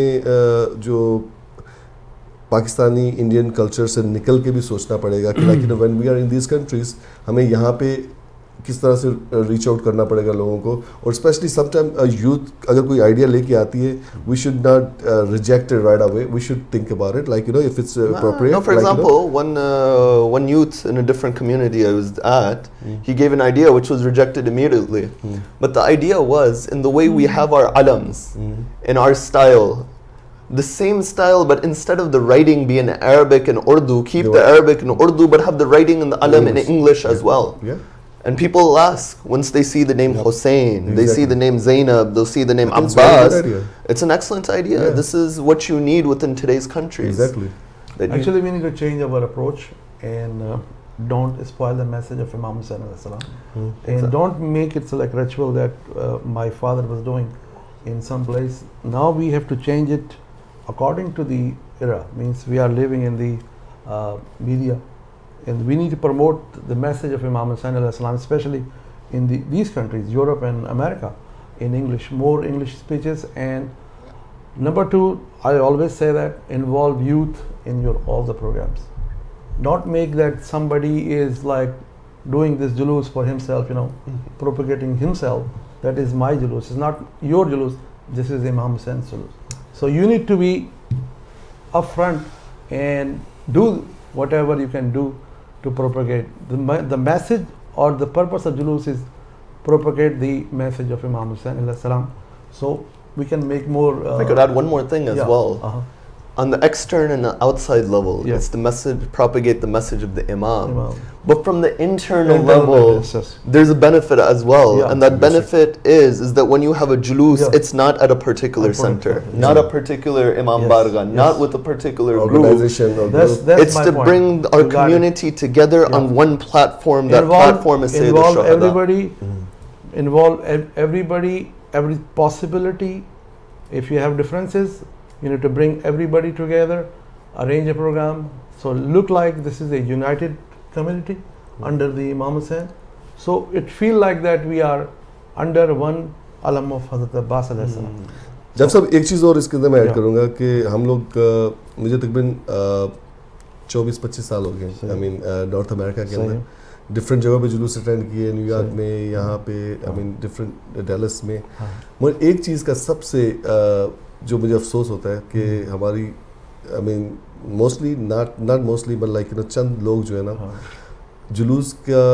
[SPEAKER 3] जो पाकिस्तानी इंडियन कल्चर से निकल के भी सोचना पड़ेगा कि like you know when we are in these countries हमें यहाँ पे किस तरह से रीच आउट करना पड़ेगा लोगों को और स्पेशली समटाइम यूथ अगर कोई आइडिया लेके आती है we should not reject it right away we should think about it like you know if it's appropriate.
[SPEAKER 2] No, for like, example, you know, one uh, one youth in a different community I was at, mm. he gave an idea which was rejected immediately. Mm. But the idea was in the way we have our alams, mm. in our style. the same style, but instead of the writing be in Arabic and Urdu, keep the Arabic and Urdu, but have the writing and the alam in English as well.
[SPEAKER 3] Yeah.
[SPEAKER 2] And people will ask, once they see the name
[SPEAKER 3] Yep.
[SPEAKER 2] Hussein,
[SPEAKER 3] Exactly.
[SPEAKER 2] they see the name Zainab, they'll see the name
[SPEAKER 3] It's a very
[SPEAKER 2] Abbas.
[SPEAKER 3] good idea.
[SPEAKER 2] It's an excellent idea.
[SPEAKER 3] Yeah.
[SPEAKER 2] This is what you need within today's countries.
[SPEAKER 3] Exactly.
[SPEAKER 2] That you-
[SPEAKER 1] Actually, we need to change our approach and uh, don't spoil the message of Imam Hussain alayhi salam.
[SPEAKER 3] Hmm.
[SPEAKER 1] And don't make it so like ritual that uh, my father was doing in some place. Now we have to change it according to the era. Means we are living in the uh, media, and we need to promote the message of Imam Hussain alayhi salam, especially in the, these countries, Europe and America, in English, more English speeches. And number two, I always say that involve youth in your all the programs. Don't make that somebody is like doing this julus for himself, you know, propagating himself. That is my julus. It's not your julus. This is Imam Hussein's julus. So you need to be upfront and do whatever you can do to propagate the me- the message, or the purpose of julus is propagate the message of Imam Hussain alayhi salam. So we can make more. Uh,
[SPEAKER 2] I could add one more thing as
[SPEAKER 1] yeah,
[SPEAKER 2] well.
[SPEAKER 1] uh-huh.
[SPEAKER 2] On the external and the outside level,
[SPEAKER 1] Yeah.
[SPEAKER 2] it's the message, propagate the message of the Imam.
[SPEAKER 1] Imam.
[SPEAKER 2] But from the internal
[SPEAKER 1] Internal
[SPEAKER 2] level,
[SPEAKER 1] yes, yes.
[SPEAKER 2] there's a benefit as well.
[SPEAKER 1] Yeah.
[SPEAKER 2] And that benefit is, is that when you have a julus,
[SPEAKER 1] Yeah.
[SPEAKER 2] it's not at a particular
[SPEAKER 1] A
[SPEAKER 2] center,
[SPEAKER 1] particular-
[SPEAKER 2] not
[SPEAKER 1] yeah.
[SPEAKER 2] a particular Imam
[SPEAKER 1] Yes,
[SPEAKER 2] Barga,
[SPEAKER 1] yes.
[SPEAKER 2] not with a particular group.
[SPEAKER 3] Organization or
[SPEAKER 1] That's,
[SPEAKER 3] group.
[SPEAKER 1] that's
[SPEAKER 2] It's
[SPEAKER 1] my
[SPEAKER 2] to
[SPEAKER 1] point.
[SPEAKER 2] bring our
[SPEAKER 1] You got it.
[SPEAKER 2] community together
[SPEAKER 1] Yeah.
[SPEAKER 2] on one platform. That
[SPEAKER 1] Involve-
[SPEAKER 2] platform is Sayyid
[SPEAKER 1] involve
[SPEAKER 2] al-Shuhada.
[SPEAKER 1] everybody, involve ev- everybody, every possibility. If you have differences, you need to bring everybody together, arrange a program, so look like this is a united community under the Imam Hussain. So it feel like that we are under one alam of Hazrat Abbas alayhi salam.
[SPEAKER 3] जब सब एक चीज़ और इसके अंदर मैं add
[SPEAKER 1] Yeah.
[SPEAKER 3] करूँगा कि हम लोग अ, मुझे तकरीबन चौबीस पच्चीस साल हो गए आई मीन नॉर्थ अमेरिका के
[SPEAKER 1] सही
[SPEAKER 3] अंदर डिफरेंट जगहों पे जुलूस अटेंड किए, न्यूयॉर्क
[SPEAKER 1] सही।
[SPEAKER 3] में, यहाँ पे आई मीन डिफरेंट डैलस में.
[SPEAKER 1] हाँ.
[SPEAKER 3] मगर एक चीज़ का सबसे अ, जो मुझे अफसोस होता है कि हमारी I mean mostly not not mostly but like you know चंद लोग जो है ना
[SPEAKER 1] हाँ.
[SPEAKER 3] जुलूस का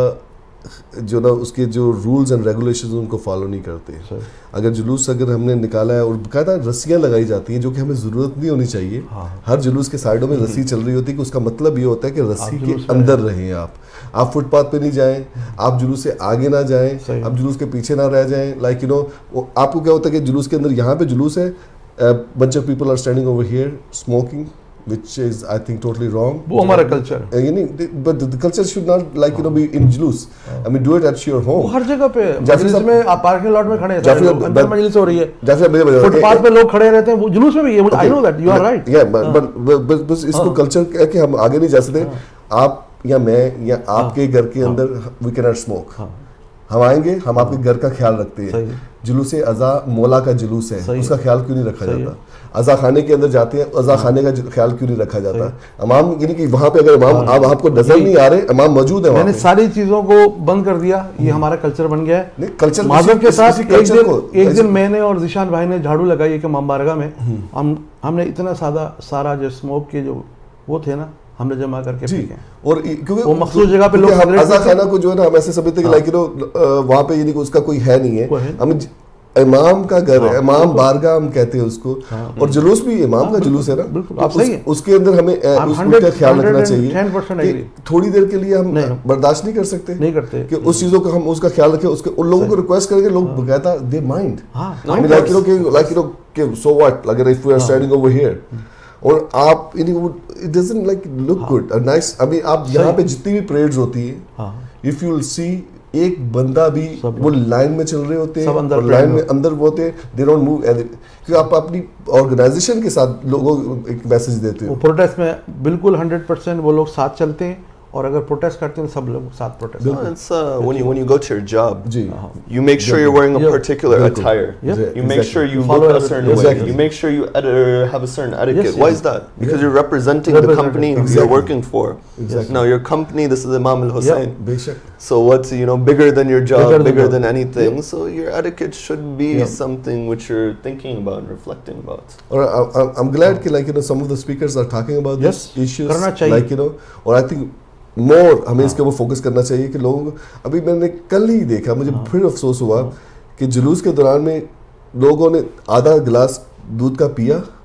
[SPEAKER 3] जो ना उसके जो रूल्स एंड रेगुलेशंस उनको फॉलो नहीं करते.
[SPEAKER 1] सही.
[SPEAKER 3] अगर जुलूस अगर हमने निकाला है और बाकायदा रस्सियाँ लगाई जाती हैं जो कि हमें ज़रूरत नहीं होनी चाहिए.
[SPEAKER 1] हाँ.
[SPEAKER 3] हर जुलूस के साइडों में रस्सी चल रही होती है कि उसका मतलब ये होता है कि रस्सी
[SPEAKER 1] आप
[SPEAKER 3] के
[SPEAKER 1] जुलूस में
[SPEAKER 3] अंदर रहें. आप आप फुटपाथ पे नहीं जाएं, आप जुलूस से आगे ना जाएं,
[SPEAKER 1] सही.
[SPEAKER 3] आप जुलूस के पीछे ना रह जाएं. लाइक यू नो आपको क्या होता है कि जुलूस के अंदर यहाँ पे जुलूस है, bunch of people are standing over here smoking, which is I think totally wrong.
[SPEAKER 1] वो हमारा culture
[SPEAKER 3] Uh, you know, but the, the culture should not like you know be in julus. I mean do it at your
[SPEAKER 1] वो
[SPEAKER 3] home.
[SPEAKER 1] हर जगह पे
[SPEAKER 3] जाफरी
[SPEAKER 1] मजलिस
[SPEAKER 3] साहब-
[SPEAKER 1] में आप parking lot में खड़े हैं,
[SPEAKER 3] जाफरी
[SPEAKER 1] लोग,
[SPEAKER 3] साहब,
[SPEAKER 1] अंदर
[SPEAKER 3] but-
[SPEAKER 1] मजलिस हो रही है,
[SPEAKER 3] जैसे मेरे बजाय
[SPEAKER 1] फुटपाथ पे लोग खड़े रहते हैं, वो जुलूस में भी है. I know that you are right.
[SPEAKER 3] Yeah, but but but but बस इसको
[SPEAKER 1] हाँ.
[SPEAKER 3] कल्चर है कि हम आगे नहीं जा सकते. आप या मैं या आपके घर के अंदर we cannot smoke.
[SPEAKER 1] हाँ.
[SPEAKER 3] हम आएंगे, हम आपके घर का ख्याल रखते हैं.
[SPEAKER 1] सही.
[SPEAKER 3] जुलूस अज़ा मौला का जुलूस है,
[SPEAKER 1] सही.
[SPEAKER 3] उसका ख्याल क्यों नहीं रखा
[SPEAKER 1] सही
[SPEAKER 3] जाता? अज़ा खाने के अंदर जाते हैं, अज़ा खाने का ख्याल क्यों नहीं रखा जाता? इमाम यानी कि वहाँ पे अगर इमाम
[SPEAKER 1] हाँ.
[SPEAKER 3] आप आपको नजर
[SPEAKER 1] यही-
[SPEAKER 3] नहीं आ रहे, इमाम मौजूद है वहाँ
[SPEAKER 1] मैंने
[SPEAKER 3] पे.
[SPEAKER 1] सारी चीजों को बंद कर दिया. ये हमारा कल्चर बन गया है.
[SPEAKER 3] नहीं कल्चर
[SPEAKER 1] माजर के साथ
[SPEAKER 3] इसी
[SPEAKER 1] एक
[SPEAKER 3] कल्चर
[SPEAKER 1] दिन
[SPEAKER 3] को
[SPEAKER 1] एक दिन मैंने और जिशान भाई ने झाड़ू लगाई कि मम्बारगा में हम हमने इतना सादा सारा जो स्मोक के जो वो थे ना हमने जमा करके
[SPEAKER 3] जी.
[SPEAKER 1] फेंके.
[SPEAKER 3] और इ- क्योंकि
[SPEAKER 1] वो मखसूस जगह पे लोग
[SPEAKER 3] क्योंकि हम
[SPEAKER 1] सिगरेट
[SPEAKER 3] अज़ा
[SPEAKER 1] पीते
[SPEAKER 3] खाना को जो है ना हम ऐसे समझते हैं कि लाइक यू नो वहाँ पे यानी कि उसका कोई है नहीं
[SPEAKER 1] कोई
[SPEAKER 3] है.
[SPEAKER 1] है
[SPEAKER 3] हम इमाम का घर है,
[SPEAKER 1] हाँ,
[SPEAKER 3] इमाम
[SPEAKER 1] बिल्कुल.
[SPEAKER 3] बारगाह हम कहते हैं उसको.
[SPEAKER 1] हाँ.
[SPEAKER 3] और जुलूस भी इमाम
[SPEAKER 1] हाँ,
[SPEAKER 3] का जुलूस है ना.
[SPEAKER 1] बिल्कुल,
[SPEAKER 3] तो
[SPEAKER 1] आप सही
[SPEAKER 3] उस-
[SPEAKER 1] हैं.
[SPEAKER 3] उसके अंदर हमें अ,
[SPEAKER 1] I'm
[SPEAKER 3] उस-
[SPEAKER 1] hundred-
[SPEAKER 3] उसका ख्याल रखना
[SPEAKER 1] hundred and
[SPEAKER 3] चाहिए
[SPEAKER 1] ten percent
[SPEAKER 3] कि
[SPEAKER 1] agree.
[SPEAKER 3] थोड़ी देर के लिए हम
[SPEAKER 1] नहीं.
[SPEAKER 3] बर्दाश्त नहीं कर सकते
[SPEAKER 1] नहीं करते
[SPEAKER 3] कि उस चीज़ों का हम उसका ख्याल रखें. उसके उन लोगों को रिक्वेस्ट करेंगे, लोग बकायदा दे माइंड.
[SPEAKER 1] हाँ.
[SPEAKER 3] लाइक यू नो कि लाइक यू नो कि सो व्हाट अगर if we are standing over here और आप it doesn't like look good nice. अभी आप यहाँ पे जितनी भी परेड्स होती है,
[SPEAKER 1] हाँ.
[SPEAKER 3] इफ यू विल सी एक बंदा भी वो लाइन में चल रहे होते हैं और लाइन में अंदर वो होते हैं, दे डोंट मूव. क्योंकि आप अपनी ऑर्गेनाइजेशन के साथ लोगों को एक मैसेज देते हो.
[SPEAKER 1] प्रोटेस्ट में बिल्कुल हंड्रेड परसेंट वो लोग साथ चलते हैं और अगर प्रोटेस्ट करते हैं सब लोग साथ protest.
[SPEAKER 2] No, it's uh, when you when you go to your job,
[SPEAKER 3] जी.
[SPEAKER 2] you make sure you're wearing a
[SPEAKER 1] Yeah.
[SPEAKER 2] particular
[SPEAKER 3] बिल्कुल.
[SPEAKER 2] attire.
[SPEAKER 1] Yeah.
[SPEAKER 2] You make sure you
[SPEAKER 1] Follow
[SPEAKER 2] look a
[SPEAKER 1] everything.
[SPEAKER 2] certain
[SPEAKER 3] Exactly.
[SPEAKER 2] way. You make sure you ed- uh, have a certain etiquette.
[SPEAKER 1] Yes,
[SPEAKER 2] Why
[SPEAKER 1] yes.
[SPEAKER 2] is that? Because you're representing the
[SPEAKER 1] Representing.
[SPEAKER 2] company
[SPEAKER 3] Exactly.
[SPEAKER 2] you're working for.
[SPEAKER 3] Exactly.
[SPEAKER 2] Now your company, this is Imam Al Hussein.
[SPEAKER 3] बेशक.
[SPEAKER 2] So what's you know bigger than your job,
[SPEAKER 1] Bigger
[SPEAKER 2] bigger,
[SPEAKER 1] than
[SPEAKER 2] than,
[SPEAKER 1] the-
[SPEAKER 2] anything.
[SPEAKER 1] Yeah.
[SPEAKER 2] So your etiquette should be
[SPEAKER 1] Yeah.
[SPEAKER 2] something which you're thinking about and reflecting about.
[SPEAKER 3] और I- I- I'm glad कि like you know some of the speakers are talking about
[SPEAKER 1] Yes.
[SPEAKER 3] these issues.
[SPEAKER 1] करना चाहिए.
[SPEAKER 3] Like you know और I think मोर हमें इसके ऊपर focus करना चाहिए कि लोगों को. अभी मैंने कल ही देखा, मुझे फिर अफसोस हुआ कि जुलूस के दौरान में लोगों ने आधा गिलास दूध का पिया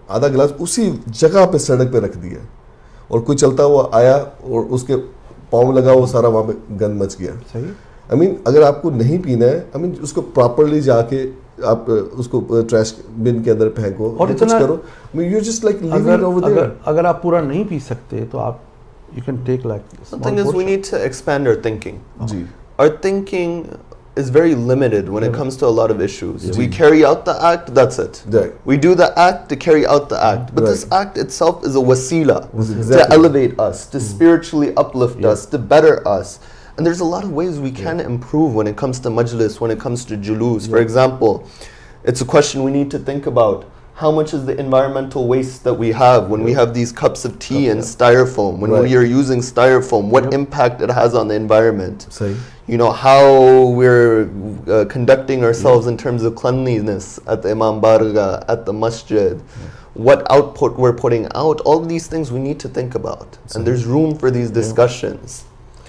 [SPEAKER 3] आधा गिलास उसी जगह पे सड़क पे रख दिया और कोई चलता हुआ आया और उसके पाँव में लगा वो सारा वहाँ पे गंद मच गया।
[SPEAKER 1] सही।
[SPEAKER 3] आई मीन अगर आपको नहीं पीना है आई मीन उसको प्रॉपरली जाके आप उसको ट्रैश बिन के अंदर फेंको और कुछ करो। You just like leave it over there.
[SPEAKER 1] अगर आप पूरा नहीं पी सकते तो आप you can take like
[SPEAKER 2] the thing is we need to expand our thinking.
[SPEAKER 3] Ji.
[SPEAKER 2] Our thinking is very limited when it comes to a lot of issues. We carry out the act, that's it.
[SPEAKER 3] Right.
[SPEAKER 2] We do the act to carry out the act. But
[SPEAKER 3] Right.
[SPEAKER 2] this act itself is a wasila
[SPEAKER 3] Exactly.
[SPEAKER 2] to elevate us, to spiritually uplift
[SPEAKER 1] Yeah.
[SPEAKER 2] us, to better us. And there's a lot of ways we can improve when it comes to majlis, when it comes to julus. For example, it's a question we need to think about. How much is the environmental waste that we have when we have these cups of tea and styrofoam, when
[SPEAKER 3] Right.
[SPEAKER 2] we are using styrofoam, what
[SPEAKER 1] Yep.
[SPEAKER 2] impact it has on the environment?
[SPEAKER 3] सही।
[SPEAKER 2] You know, how we're uh, conducting ourselves in terms of cleanliness at the Imam Barga, at the masjid, what output we're putting out, all of these things we need to think about. And there's room for these discussions.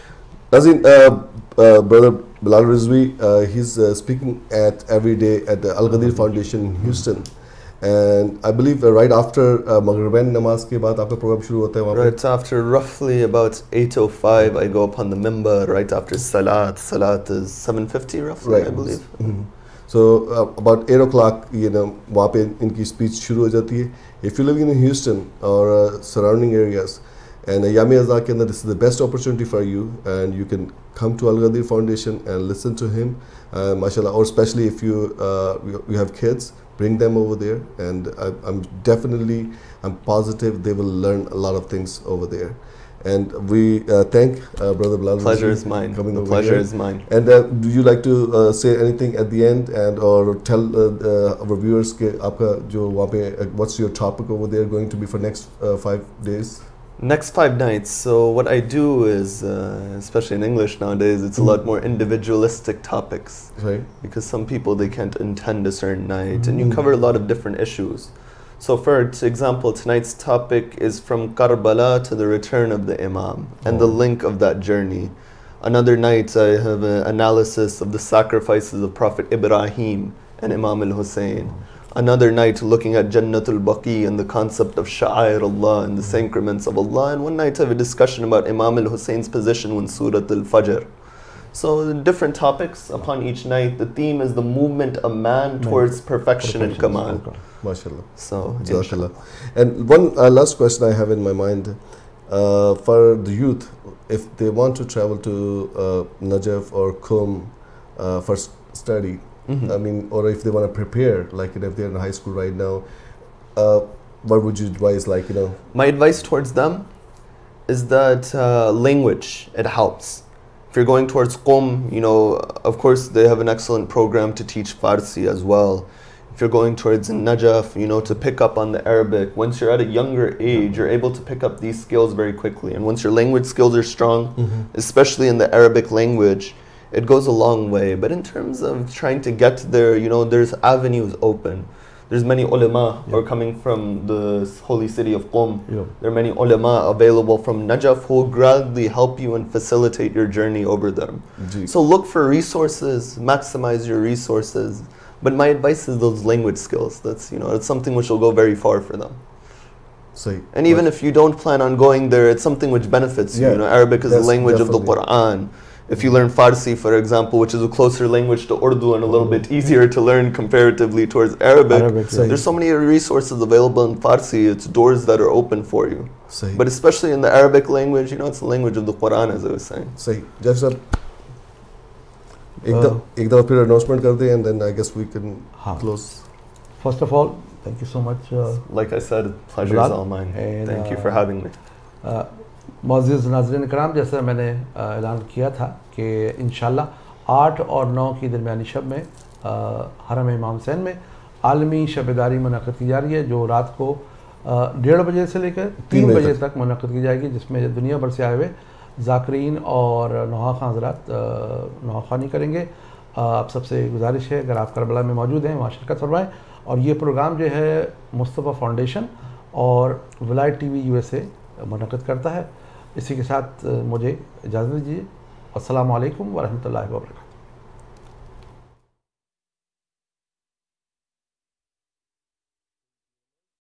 [SPEAKER 3] Nazin, uh, uh, brother Bilal Rizvi, uh, he's uh, speaking at every day at the Al Ghadir Foundation in Houston. And I believe uh, right after uh, Maghribin namaz ke baad aapka program shuru hota hai wahan pe?
[SPEAKER 2] Right after roughly about eight oh five, I go up on the mimbar right after Salat. Salat is seven fifty roughly,
[SPEAKER 3] Right.
[SPEAKER 2] I believe.
[SPEAKER 3] Mm-hmm. So uh, about eight o'clock, you know, wahan pe inki speech shuru ho jati hai. If you live in Houston or uh, surrounding areas, and uh, Yami Azhar ke andar, this is the best opportunity for you, and you can come to Al Ghadir Foundation and listen to him, uh, mashallah, or especially if you uh, you, you have kids, bring them over there, and I, I'm definitely, I'm positive they will learn a lot of things over there. And we uh, thank uh, Brother Bilal.
[SPEAKER 2] Pleasure is mine.
[SPEAKER 3] Coming
[SPEAKER 2] The
[SPEAKER 3] over
[SPEAKER 2] pleasure
[SPEAKER 3] here.
[SPEAKER 2] is mine.
[SPEAKER 3] And uh, do you like to uh, say anything at the end, and or tell uh, uh, our viewers ke aapka jo wahan pe, uh, what's your topic over there going to be for next uh, five days?
[SPEAKER 2] Next five nights. So what I do is, uh, especially in English nowadays, it's a lot more individualistic topics.
[SPEAKER 3] Right.
[SPEAKER 2] Because some people, they can't attend a certain night, and you cover a lot of different issues. So for example, tonight's topic is from Karbala to the return of the Imam and the link of that journey. Another night I have an analysis of the sacrifices of Prophet Ibrahim and Imam al-Hussein. Another night looking at Jannatul Baqi and the concept of Sha'air Allah and the sacraments of Allah. And one night I have a discussion about Imam al-Hussein's position when Surat al-Fajr. So different topics upon each night. The theme is the movement of man towards perfection and Kamal.
[SPEAKER 3] MashaAllah.
[SPEAKER 2] So,
[SPEAKER 3] Jazakallah. And one uh, last question I have in my mind. Uh, for the youth, if they want to travel to uh, Najaf or Qum uh, for s- study,
[SPEAKER 2] Mhm.
[SPEAKER 3] I mean, or if they want to prepare, like you know, if they're in high school right now, uh, what would you advise? Like you know,
[SPEAKER 2] my advice towards them is that uh, language, it helps. If you're going towards Qum, you know, of course they have an excellent program to teach Farsi as well. If you're going towards Najaf, you know, to pick up on the Arabic, once you're at a younger age, you're able to pick up these skills very quickly. And once your language skills are strong,
[SPEAKER 3] Mhm.
[SPEAKER 2] especially in the Arabic language, it goes a long way. But in terms of trying to get there, you know, there's avenues open. There's many ulama who are coming from the holy city of Qum.
[SPEAKER 1] Yeah.
[SPEAKER 2] There are many ulama available from Najaf who will gladly help you and facilitate your journey over them.
[SPEAKER 3] Ji.
[SPEAKER 2] So look for resources, maximize your resources. But my advice is those language skills. That's, you know, it's something which will go very far for them.
[SPEAKER 3] say.
[SPEAKER 2] And even if you don't plan on going there, it's something which benefits you.
[SPEAKER 3] Yeah,
[SPEAKER 2] You know, Arabic is the
[SPEAKER 3] that's
[SPEAKER 2] language of the
[SPEAKER 3] definitely.
[SPEAKER 2] Quran. If you learn Farsi, for example, which is a closer language to Urdu and a little bit easier to learn comparatively towards Arabic,
[SPEAKER 1] Arabic,
[SPEAKER 3] right.
[SPEAKER 2] there's so many resources available in Farsi. It's doors that are open for you.
[SPEAKER 3] Say.
[SPEAKER 2] But especially in the Arabic language, you know, it's the language of the Quran, as I was saying.
[SPEAKER 3] सही जज साहब एक
[SPEAKER 1] Uh,
[SPEAKER 3] दफा एक दफा फिर announcement कर दें and then I guess we can
[SPEAKER 1] हाँ.
[SPEAKER 3] Close
[SPEAKER 1] First of all, thank you so much. Uh,
[SPEAKER 2] Like I said, pleasure
[SPEAKER 1] Bilal,
[SPEAKER 2] is all mine.
[SPEAKER 1] and,
[SPEAKER 2] Thank you
[SPEAKER 1] uh,
[SPEAKER 2] for having me.
[SPEAKER 1] uh, मुअज़्ज़िज़ नाज़रीन कराम, जैसा मैंने uh, ऐलान किया था कि इंशाल्लाह आठ और नौ की दरमियानी शब में uh, हरम इमाम हुसैन में आलमी शबेदारी मुनक़्क़िद की जा रही है, जो रात को uh, डेढ़ बजे से लेकर तीन बजे तक मुनक़्क़िद की जाएगी, जिसमें दुनिया भर से आए हुए ज़ाकिरीन और नौहा खां हज़रात नौहा ख़ानी करेंगे। uh, आप सबसे गुजारिश है, अगर आप करबला में मौजूद हैं वहाँ शिरकत फरमाएँ। और ये प्रोग्राम जो है मुस्तफ़ा फाउंडेशन और वलायत टीवी यूएसए मुनक़्क़िद करता है। इसी के साथ मुझे इजाज़त दीजिए। अस्सलामु अलैकुम व रहमतुल्लाहि व बरकातहू।